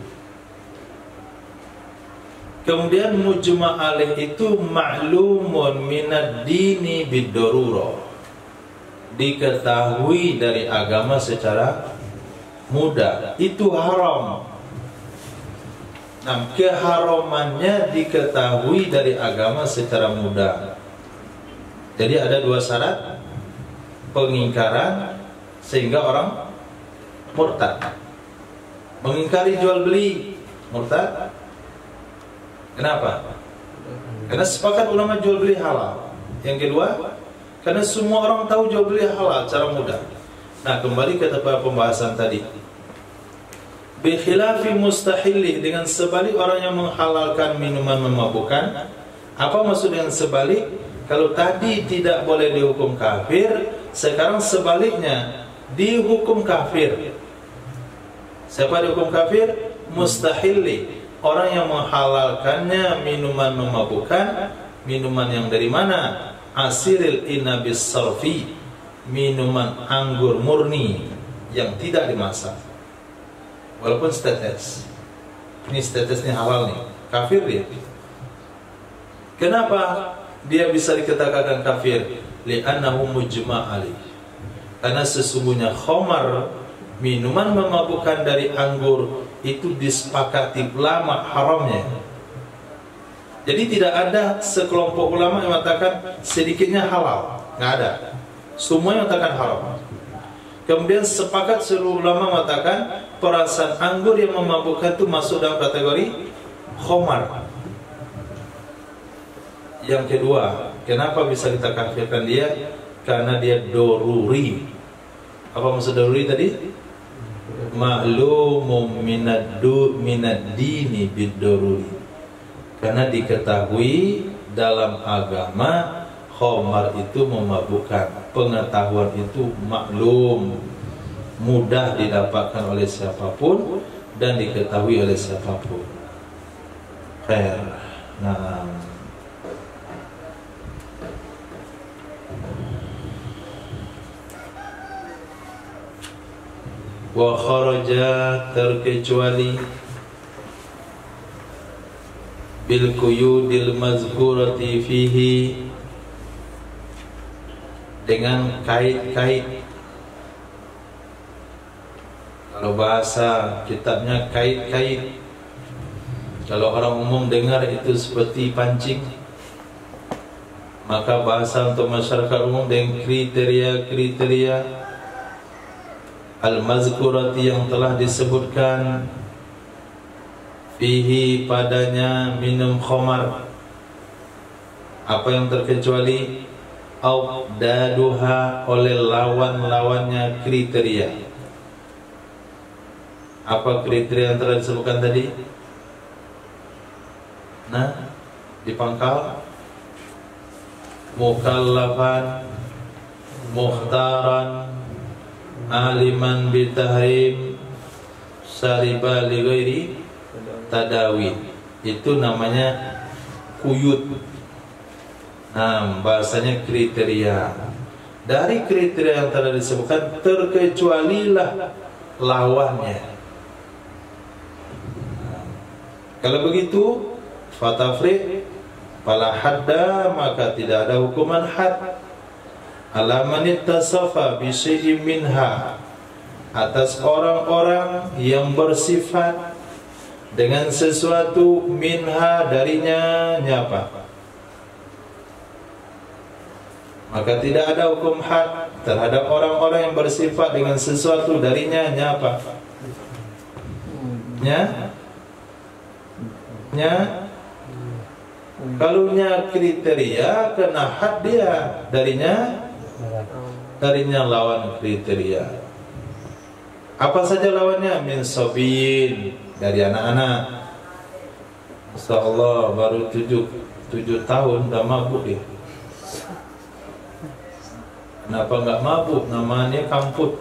Kemudian mujma' alaih itu ma'lumun minad dini bid-darurah, diketahui dari agama secara mudah, itu haram. Nah, keharamannya diketahui dari agama secara mudah. Jadi ada dua syarat pengingkaran sehingga orang murtad. Mengingkari jual beli, murtad. Kenapa? Karena sepakat ulama jual beli halal. Yang kedua, karena semua orang tahu jual beli halal secara mudah. Nah, kembali ke tempat pembahasan tadi. Bi khilafi mustahilih, dengan sebalik orang yang menghalalkan minuman memabukkan. Apa maksud dengan sebalik? Kalau tadi tidak boleh dihukum kafir, sekarang sebaliknya dihukum kafir. Siapa dihukum kafir? Mustahili, orang yang menghalalkannya minuman memabukkan. Minuman yang dari mana? Asiril inabis sarfi, minuman anggur murni yang tidak dimasak, walaupun setetes. Ini setetesnya halal nih, kafir dia. Kenapa dia bisa dikatakan kafir? Li'annahu mujma' alaih, karena sesungguhnya khamar, minuman memabukkan dari anggur, itu disepakati ulama haramnya. Jadi tidak ada sekelompok ulama yang mengatakan sedikitnya halal, nggak ada. Semua yang mengatakan haram. Kemudian sepakat seluruh ulama mengatakan perasaan anggur yang memabukkan itu masuk dalam kategori khamar. Yang kedua, kenapa bisa kita kafirkan dia? Karena dia doruri. Apa maksud doruri tadi? Ma'lumum minaddu minad-dini bid-doruri. Karena diketahui dalam agama khamar itu memabukkan. Pengetahuan itu maklum. mudah didapatkan oleh siapapun dan diketahui oleh siapapun. Khair. Nah, wa kharaja terkecuali bil quyudil mazkurati fihi dengan kait-kait. Kalau bahasa kitabnya kait-kait, kalau orang umum dengar itu seperti pancing, maka bahasa untuk masyarakat umum dengan kriteria-kriteria al-mazkurati yang telah disebutkan fihi padanya minum khamar, apa yang terkecuali awdaduha oleh lawan-lawannya kriteria. Apa kriteria yang telah disebutkan tadi? Nah, di pangkal mukallafan, mukhtaran, aliman bitahrim, syariba li ghairi tadawi. Itu namanya kuyut. Nah, bahasanya kriteria. Dari kriteria yang telah disebutkan terkecualilah lawannya. Kalau begitu, fatafriq fala hadda, maka tidak ada hukuman had ala man ittasafa bi syai'in minha, atas orang-orang yang bersifat dengan sesuatu minha darinya nyapa, maka tidak ada hukum had terhadap orang-orang yang bersifat dengan sesuatu darinya nyapa nya nya kalau nya kriteria kena had dia darinya darinya lawan kriteria. Apa saja lawannya? Min sobin, dari anak-anak. Insyaallah baru tujuh tujuh tahun dah mabuk dia. Kenapa enggak mabuk? Namanya kamput.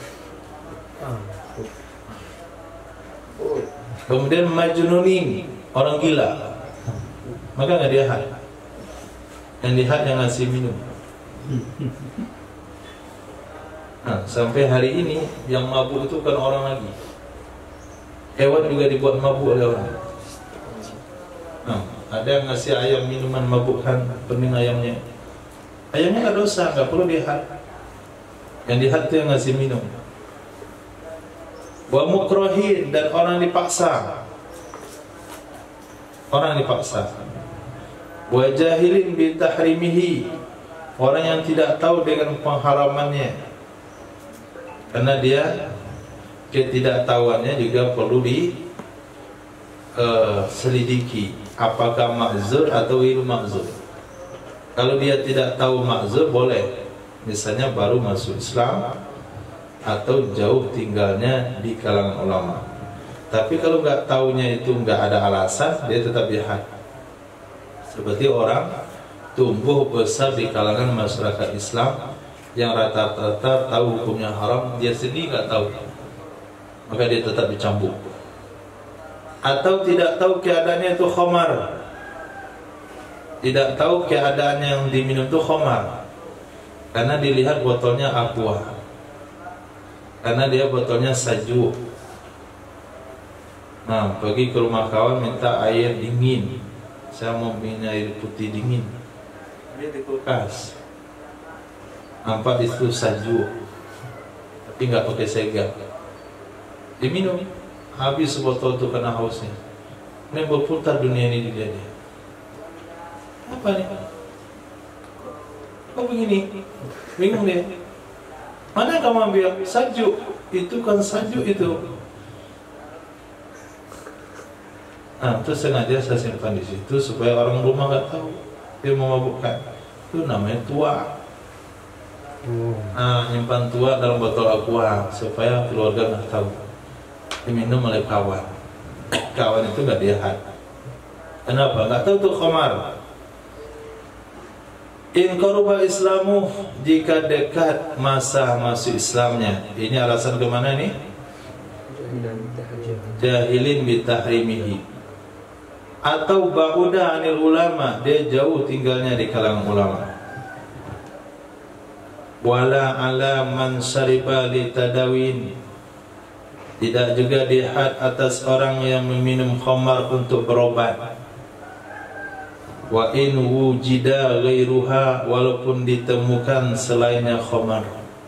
Kemudian majnunin, orang gila, maka nggak dia had. Yang dihad yang ngasih minum. Nah, sampai hari ini yang mabuk itu kan orang lagi. Hewan juga dibuat mabuk oleh orang. Nah, ada yang ngasih ayam minuman mabukkan pening ayamnya. Ayamnya nggak dosa, nggak perlu dihad. Yang dihad itu yang ngasih minum. Wa mukrohin, dan orang dipaksa. Orang dipaksa. Wa jahilin bi tahrimihi, orang yang tidak tahu dengan pengharamannya. Karena dia ketidaktahuannya juga perlu di uh, selidiki apakah ma'zur atau ghairu ma'zur. Kalau dia tidak tahu ma'zur boleh, misalnya baru masuk Islam atau jauh tinggalnya di kalangan ulama. Tapi kalau nggak tahunya itu nggak ada alasan, dia tetap jihad. Seperti orang tumbuh besar di kalangan masyarakat Islam yang rata-rata tahu hukumnya haram, dia sendiri nggak tahu, maka dia tetap dicambuk. Atau tidak tahu keadaannya itu khamar, tidak tahu keadaannya yang diminum itu khamar, karena dilihat botolnya aqua, karena dia botolnya saju. Nah, pergi ke rumah kawan minta air dingin, saya mau minum air putih dingin, dia di kulkas, nampak itu saju, tapi nggak pakai segel, diminum, habis sebotol itu karena hausnya. Ini berputar dunia ini di dia. Apa nih? Kok begini? Bingung dia. Mana kamu ambil? Saju, itu kan saju itu. Nah, itu sengaja saya simpan di situ supaya orang rumah nggak tahu dia mau mabukkan. Itu namanya tua. Nah, nyimpan tua dalam botol aqua supaya keluarga nggak tahu. Diminum oleh kawan. Kawan itu nggak dihad. Kenapa? Nggak tahu tuh khamar. In qaruba islamu, jika dekat masa masuk Islamnya. Ini alasan kemana nih? Jahilin bitahrimihi. Atau ba'uda anil ulama, dia jauh tinggalnya di kalangan ulama. Wala ala man syariba li tadawin, tidak juga dihad atas orang yang meminum khamar untuk berobat. Wa in wujida ghairuha, walaupun ditemukan selainnya khamar.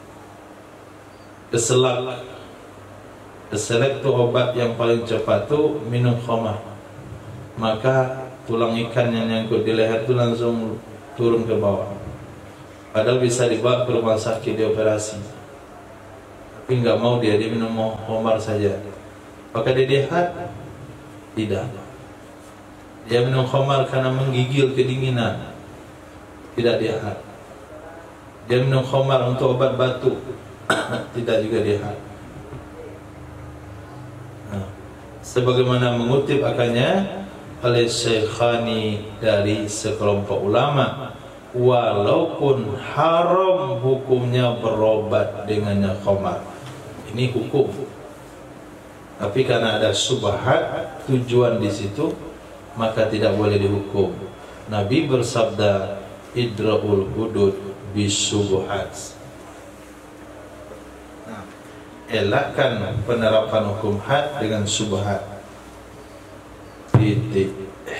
Keselak, keselak itu obat yang paling cepat tuh minum khamar. Maka tulang ikan yang nyangkut di leher itu langsung turun ke bawah. Padahal bisa dibawa ke rumah sakit dioperasi, tapi nggak mau dia, dia minum khamar saja. Maka dia dihad? Tidak. Dia minum khamar karena menggigil kedinginan, tidak dihad. Dia minum khamar untuk obat batuk, tidak juga dihad. Nah, sebagaimana mengutip akannya oleh Syekhani dari sekelompok ulama, walaupun haram hukumnya berobat dengannya khamar. Ini hukum. Tapi karena ada subhat tujuan di situ, maka tidak boleh dihukum. Nabi bersabda, idra'ul hudud bisubuhat. Nah, elakkan penerapan hukum had dengan subhat. Titik.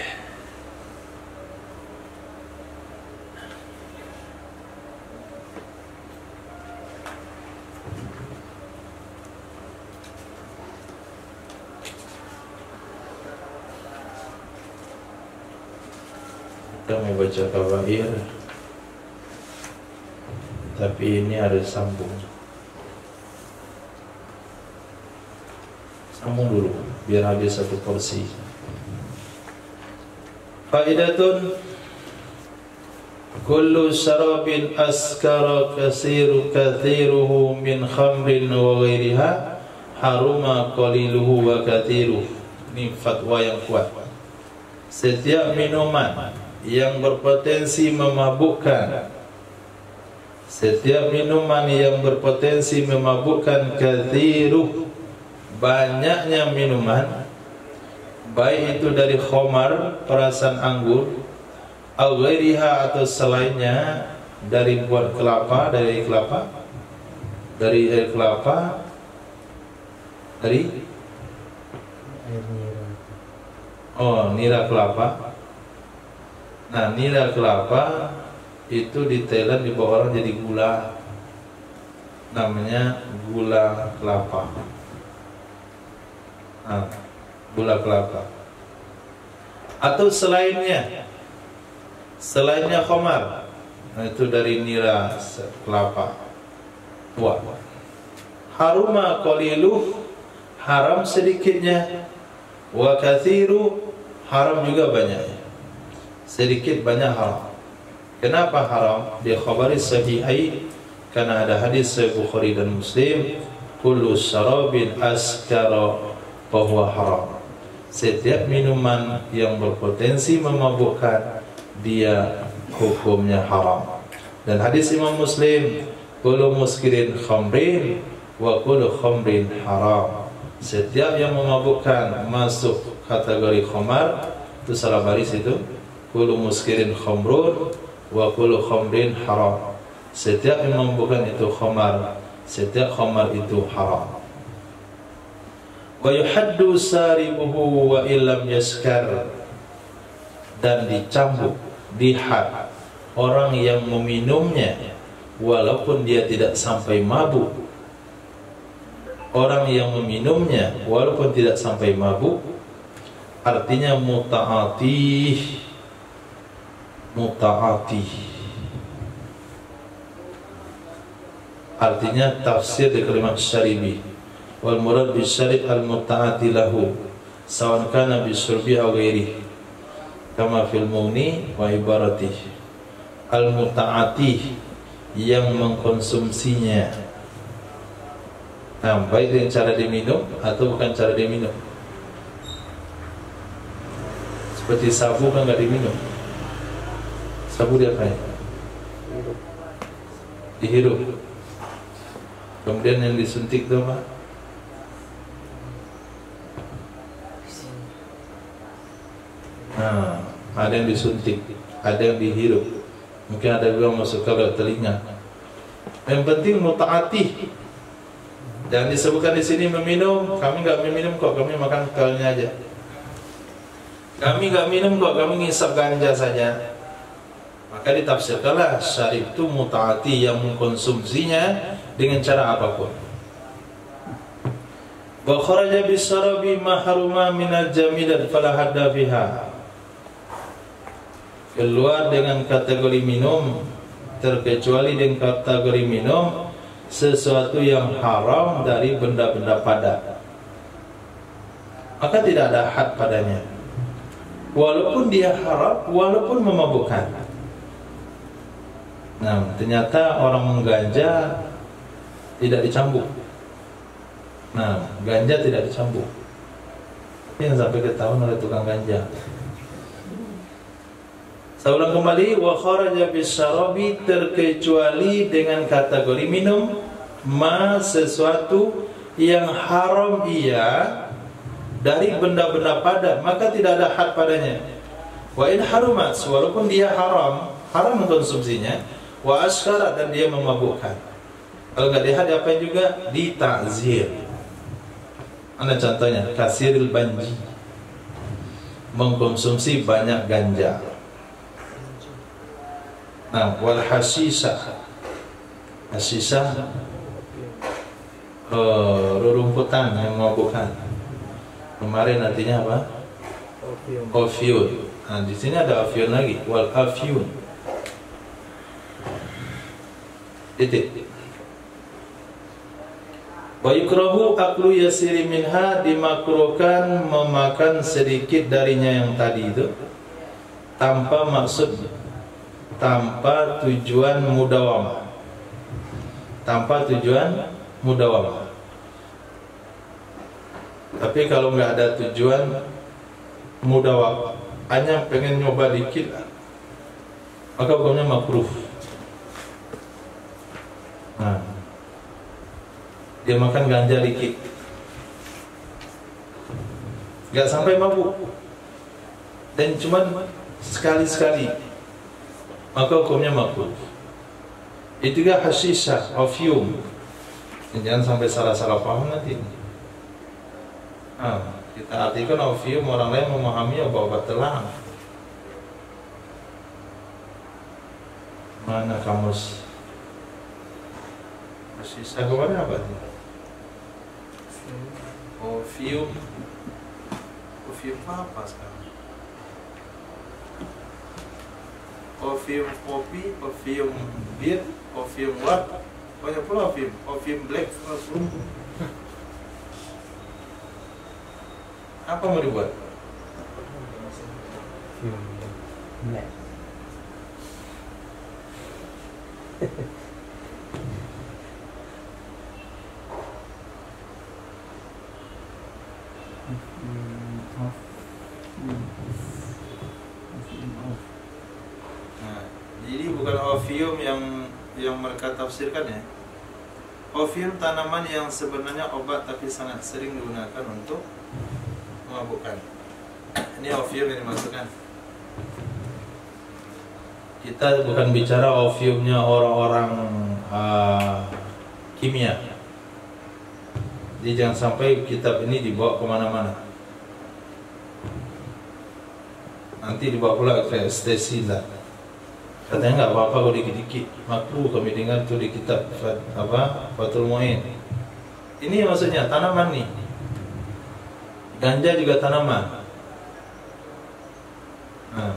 Kita mau baca kabair, tapi ini harus sambung. Sambung dulu, biar habis satu porsi. Faidatun, kullu syarabin askara kasiru kathiruhu min khamrin wa ghairiha haruma qaliluhu wa kathiruhu. Ini fatwa yang kuat. Setiap minuman yang berpotensi memabukkan, setiap minuman yang berpotensi memabukkan, kathiruh, banyaknya minuman, baik itu dari khamar, perasan anggur, au ghairiha, atau selainnya, dari buat kelapa, dari kelapa, dari air kelapa, dari oh nira kelapa. Nah, nira kelapa itu ditelan di bawah orang jadi gula, namanya gula kelapa. Nah, gula kelapa. Atau selainnya, selainnya khamar, nah, itu dari nira kelapa tua. Haruma qaliluh, haram sedikitnya, wa kathiru, haram juga banyaknya. Sedikit banyak haram. Kenapa haram? Di khabari sahihai, karena ada hadis Sahih Bukhari dan Muslim, kullu syarabin askara fahuwa haram. Setiap minuman yang berpotensi memabukkan, dia hukumnya haram. Dan hadis Imam Muslim, kullu muskirin khamrin wa kullu khamrin haram. Setiap yang memabukkan masuk kategori khamar, itu salah baris itu. Kullu muskirin khamrun wa kullu khamrin haram. Setiap yang memabukkan itu khamar, setiap khamar itu haram. Wa yuhaddu saribuhu wa illam yaskar, dan dicambuk, dihad orang yang meminumnya walaupun dia tidak sampai mabuk. Orang yang meminumnya walaupun tidak sampai mabuk, artinya muta'atih, muta'atih. Artinya tafsir di kalimat syaribi, wal murad bisyarib al muta'ati lahu sawan kana bisyurbi aw ghairihi, kama fil mughni wa ibaratih. Al muta'ati, yang mengkonsumsinya. Nah, baik dengan cara diminum atau bukan cara diminum. Seperti sabu kan nggak diminum. Sabu diapain? Dihirup. Kemudian yang disuntik itu apa? Nah, ada yang disuntik, ada yang dihirup. Mungkin ada juga masuk ke telinga. Yang penting mutaati. Jangan disebutkan di sini meminum. Kami nggak meminum kok, kami makan kalnya aja. Kami nggak minum kok, kami ngisap ganja saja. Maka ditafsirkanlah syarib itu mutaati, yang mengkonsumsinya dengan cara apapun. Wa kharaja bisarabi mahruma minal jamidat fala hadda fiha. Keluar dengan kategori minum, terkecuali dengan kategori minum sesuatu yang haram dari benda-benda padat, maka tidak ada had padanya, walaupun dia haram, walaupun memabukkan. Nah, ternyata orang mengganja tidak dicambuk. Nah, ganja tidak dicambuk. Ini yang sampai ketahuan oleh tukang ganja. Saya ulang kembali, wa kharaja bisyarabi, terkecuali dengan kategori minum, ma sesuatu yang haram ia dari benda-benda padat, maka tidak ada had padanya. Wa in harumat, walaupun dia haram, haram mengkonsumsinya, wa askara, dan dia memabukkan. Kalau nggak dihad apa juga ditakzir. Mana contohnya? Kasiril banji, mengkonsumsi banyak ganja. Nah, wal hasisah, hasisah uh, rerumputan yang memabukkan. Kemarin artinya apa? Ofiun. Nah, di sini ada afiun lagi, wal afiun. Titik. Wa yukrahu aklu yasiri minha, dimakruhkan memakan sedikit darinya yang tadi itu tanpa maksud, tanpa tujuan mudawamah, tanpa tujuan mudawamah. Tapi kalau nggak ada tujuan mudawamah, hanya pengen nyoba dikit, maka hukumnya makruh. Nah, dia makan ganja dikit, nggak sampai mabuk, dan cuman sekali-sekali, maka hukumnya makruh. Itu juga hasisah, opium. Jangan sampai salah-salah paham nanti. Nah, kita artikan opium, orang lain memahami obat-obat terlarang. Mana kamus? Hasisah kemarin apa sih? Opium. Opium apa sekarang? Opium kopi, opium bir, opium what? Banyak pula opium, opium black, opium. Apa mau dibuat? Opium black. Nah, jadi bukan opium yang yang mereka tafsirkan ya. Opium tanaman yang sebenarnya obat tapi sangat sering digunakan untuk memabukkan. Ini opium yang dimasukkan. Kita bukan bicara opiumnya orang-orang uh, kimia. Jadi jangan sampai kitab ini dibawa kemana-mana. Nanti dibawa pula ke stasi lah. Katanya nggak apa-apa kalau dikit-dikit. Makruh kami dengar tuh di kitab apa Fathul Mu'in. Ini maksudnya tanaman nih. Ganja juga tanaman. Nah.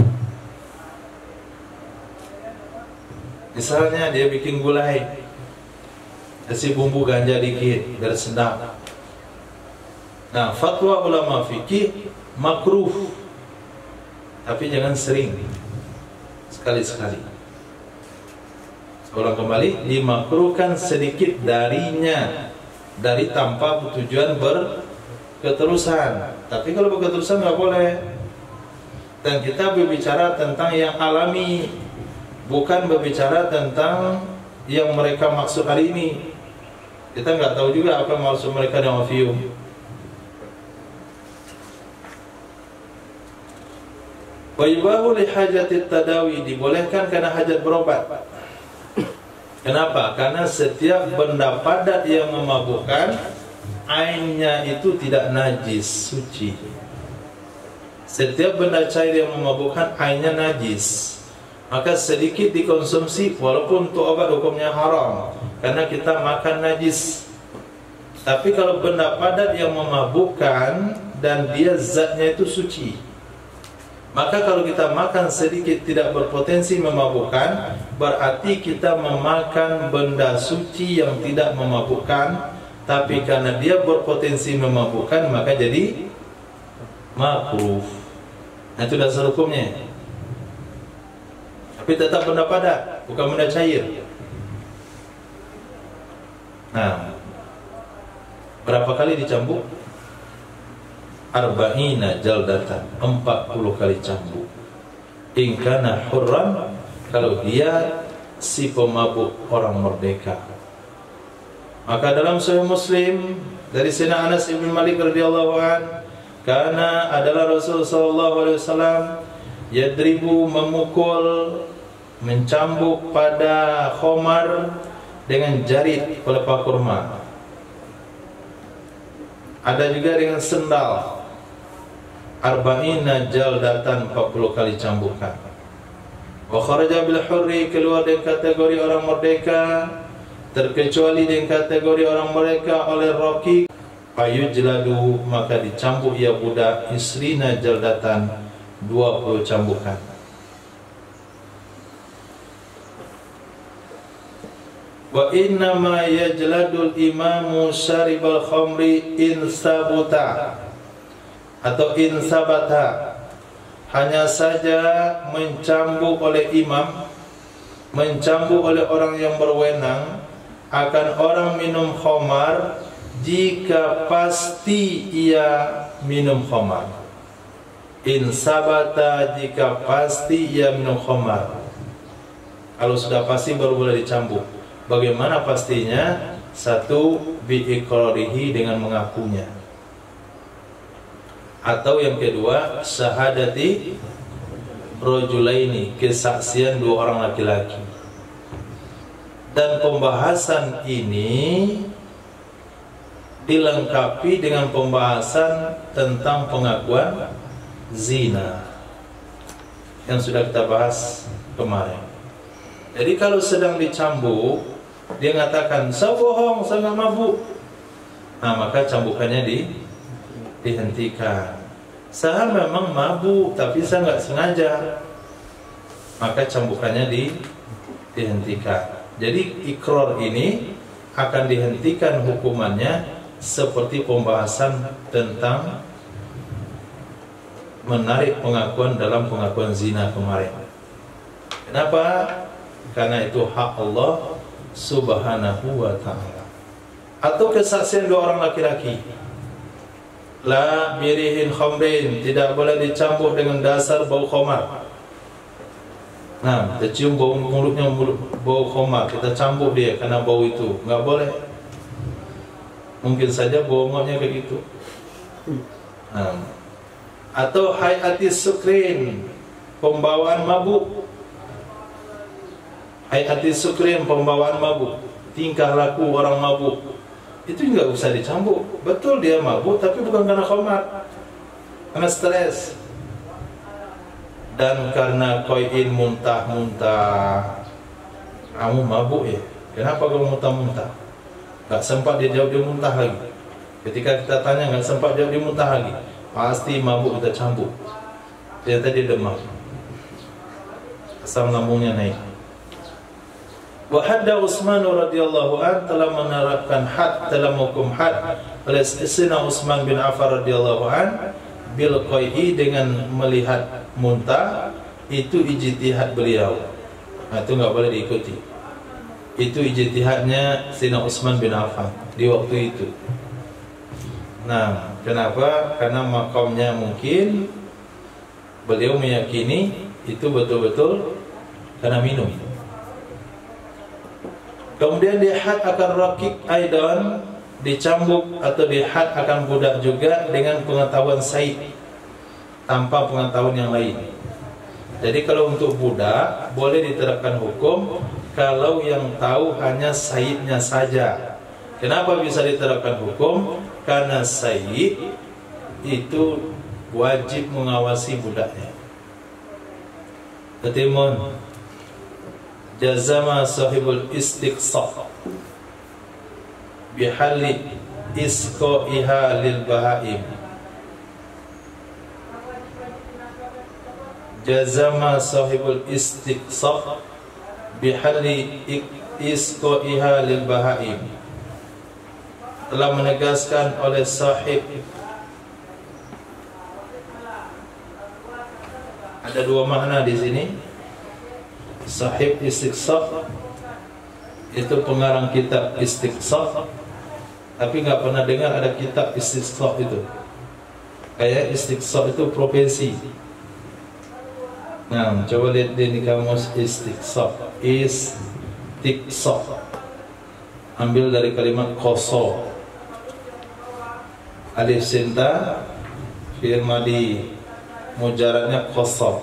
Misalnya dia bikin gulai, kasih bumbu ganja dikit biar sedap. Nah, fatwa ulama fikih makruh, tapi jangan sering, sekali-sekali. Ulang kembali, dimakruhkan sedikit darinya, dari tanpa tujuan berketerusan. Tapi kalau berketerusan nggak boleh. Dan kita berbicara tentang yang alami, bukan berbicara tentang yang mereka maksud hari ini. Kita nggak tahu juga apa maksud mereka dengan opium. Wa yubahu li hajati tadawi, dibolehkan karena hajat berobat. Kenapa? Karena setiap benda padat yang memabukkan, ainnya itu tidak najis, suci. Setiap benda cair yang memabukkan, ainnya najis. Maka sedikit dikonsumsi, walaupun untuk obat hukumnya haram, karena kita makan najis. Tapi kalau benda padat yang memabukkan dan dia zatnya itu suci, maka kalau kita makan sedikit tidak berpotensi memabukkan, berarti kita memakan benda suci yang tidak memabukkan. Tapi karena dia berpotensi memabukkan, maka jadi makruh. Nah, itu dasar hukumnya. Tapi tetap benda padat, bukan benda cair. Nah, berapa kali dicambuk? Arba'ina jaldatan, empat puluh kali cambuk. In kana hurran, kalau dia si pemabuk orang merdeka. Maka dalam Sahih Muslim dari Sayyidina Anas bin Malik radhiyallahu an, karena adalah Rasul sallallahu alaihi wasallam yadribu, memukul, mencambuk pada khomar dengan jarit pelepah kurma. Ada juga dengan sendal. Arba'ina jaldatan, empat puluh kali cambukan. Wa kharaja bil hurri, keluar dengan kategori orang merdeka, terkecuali dengan kategori orang merdeka oleh raqib, fayujladu, maka dicambuk ia budak isrina jaldatan, dua puluh cambukan. Wa inna ma yajladul imamu syaribal khamri in sabuta, atau in sabata, hanya saja mencambuk oleh imam, mencambuk oleh orang yang berwenang akan orang minum khamar jika pasti ia minum khamar. In sabata, jika pasti ia minum khamar. Kalau sudah pasti baru boleh dicambuk. Bagaimana pastinya? Satu, bi'iqrarihi, dengan mengakunya. Atau yang kedua, syahadati rajulaini, kesaksian dua orang laki-laki. Dan pembahasan ini dilengkapi dengan pembahasan tentang pengakuan zina yang sudah kita bahas kemarin. Jadi kalau sedang dicambuk, dia mengatakan, saya bohong, saya nggak mabuk. Nah, maka cambukannya di, dihentikan. Saya memang mabuk, tapi saya nggak sengaja. Maka cambukannya di, dihentikan. Jadi ikrar ini akan dihentikan hukumannya seperti pembahasan tentang menarik pengakuan dalam pengakuan zina kemarin. Kenapa? Karena itu hak Allah Subhanahu wa ta'ala. Atau kesaksian dua orang laki-laki. La birihin khamrin, tidak boleh dicambuk dengan dasar bau khamar. Nah, kita cium bau mulutnya, mulut, bau khamar, kita cambuk dia karena bau itu, nggak boleh. Mungkin saja bau mulutnya kayak gitu. Nah. Atau hayatis sukrin, pembawaan mabuk. Hayatis sukrin, pembawaan mabuk, tingkah laku orang mabuk, itu nggak usah dicambuk. Betul dia mabuk, tapi bukan karena khamar, karena stres. Dan karena koin muntah-muntah. Kamu mabuk ya? Kenapa kamu muntah-muntah? Gak sempat dia jawab, dia muntah lagi. Ketika kita tanya, gak sempat jawab, dia muntah lagi. Pasti mabuk, kita cambuk. Ternyata dia demam, asam lambungnya naik. Wa hadda Utsman radhiyallahu an, telah menerapkan had dalam hukum had oleh Sayyidina Utsman bin Affan radhiyallahu an bil qai'i, dengan melihat muntah. Itu ijtihad beliau. Nah, itu enggak boleh diikuti. Itu ijtihadnya Sayyidina Utsman bin Affan di waktu itu. Nah, kenapa? Karena makamnya mungkin beliau meyakini itu betul-betul karena minum. Kemudian dihad akan rakik aidan, dicambuk atau dihad akan budak juga dengan pengetahuan said, tanpa pengetahuan yang lain. Jadi kalau untuk budak boleh diterapkan hukum kalau yang tahu hanya saidnya saja. Kenapa bisa diterapkan hukum? Karena said itu wajib mengawasi budaknya. Ketimun jazama sahibul istiqsaq bihalli isqaiha lil bahaim. Jazama sahibul istiqsaq bihalli isqaiha lil bahaim. Telah menegaskan oleh sahib, ada dua makna di sini. Sahib istiqsaq itu pengarang kitab istiqsaq, tapi nggak pernah dengar ada kitab istiqsaq itu. Kayak istiqsaq itu profesi. Nah, coba lihat di kamus istiqsaq. Istiqsaq ambil dari kalimat koso, alif sinta, fi'il madi mujaradnya koso.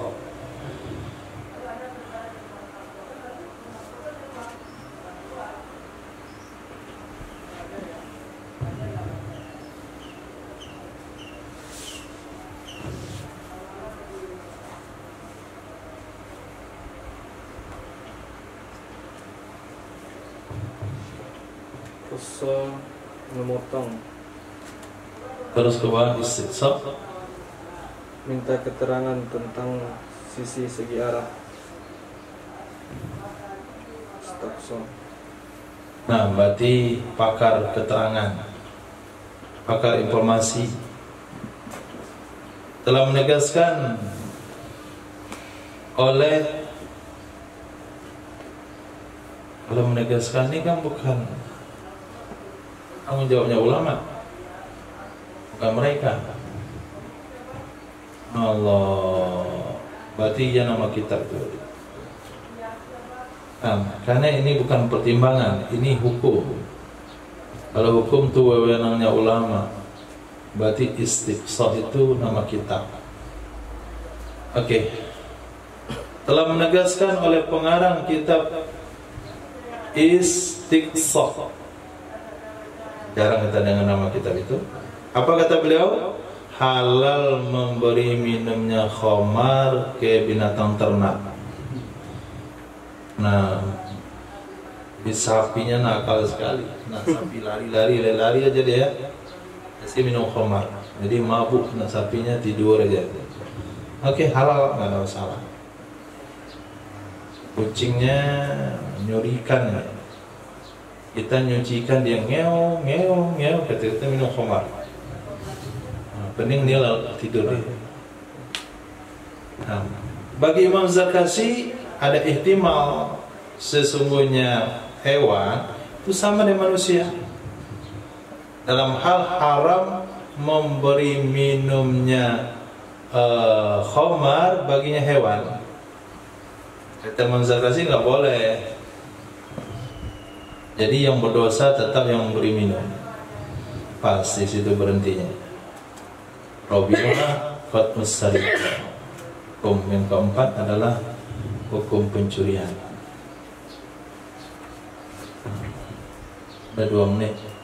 Koso memotong, Terus ke bawah istiqsaq, minta keterangan tentang sisi segi arah. Staqso. nah berarti pakar keterangan, pakar informasi, telah menegaskan oleh kalau menegaskan ini kan bukan tanggung jawabnya ulama, bukan mereka. Allah, berarti ya nama kitab itu. Nah, karena ini bukan pertimbangan, ini hukum. Kalau hukum itu wewenangnya ulama, berarti istiqsaq itu nama kitab. Oke, okay. Telah menegaskan oleh pengarang kitab istiqsaq. Jarang kita dengar nama kitab itu. Apa kata beliau? Halal memberi minumnya khamar ke binatang ternak. Nah, sapinya nakal sekali. Nah, sapi lari-lari, lari aja dia. Kasih minum khamar. Jadi mabuk, nah sapinya tidur aja. Oke, halal, nggak ada masalah. Kucingnya nyurikan, kita nyucikan dia ngeong, ngeong, ngeong, kata kita minum khamar. Nah, pening dia tidur dia. Nah, bagi Imam Zarkashi ada ihtimal sesungguhnya hewan itu sama dengan manusia dalam hal haram memberi minumnya uh, khamar baginya hewan. Kata Imam Zarkashi nggak boleh. Jadi yang berdosa tetap yang memberi minum. Pas di situ berhentinya. Rabi'ah qat'us sariqah. Hukum yang keempat adalah hukum pencurian. Ada dua menit.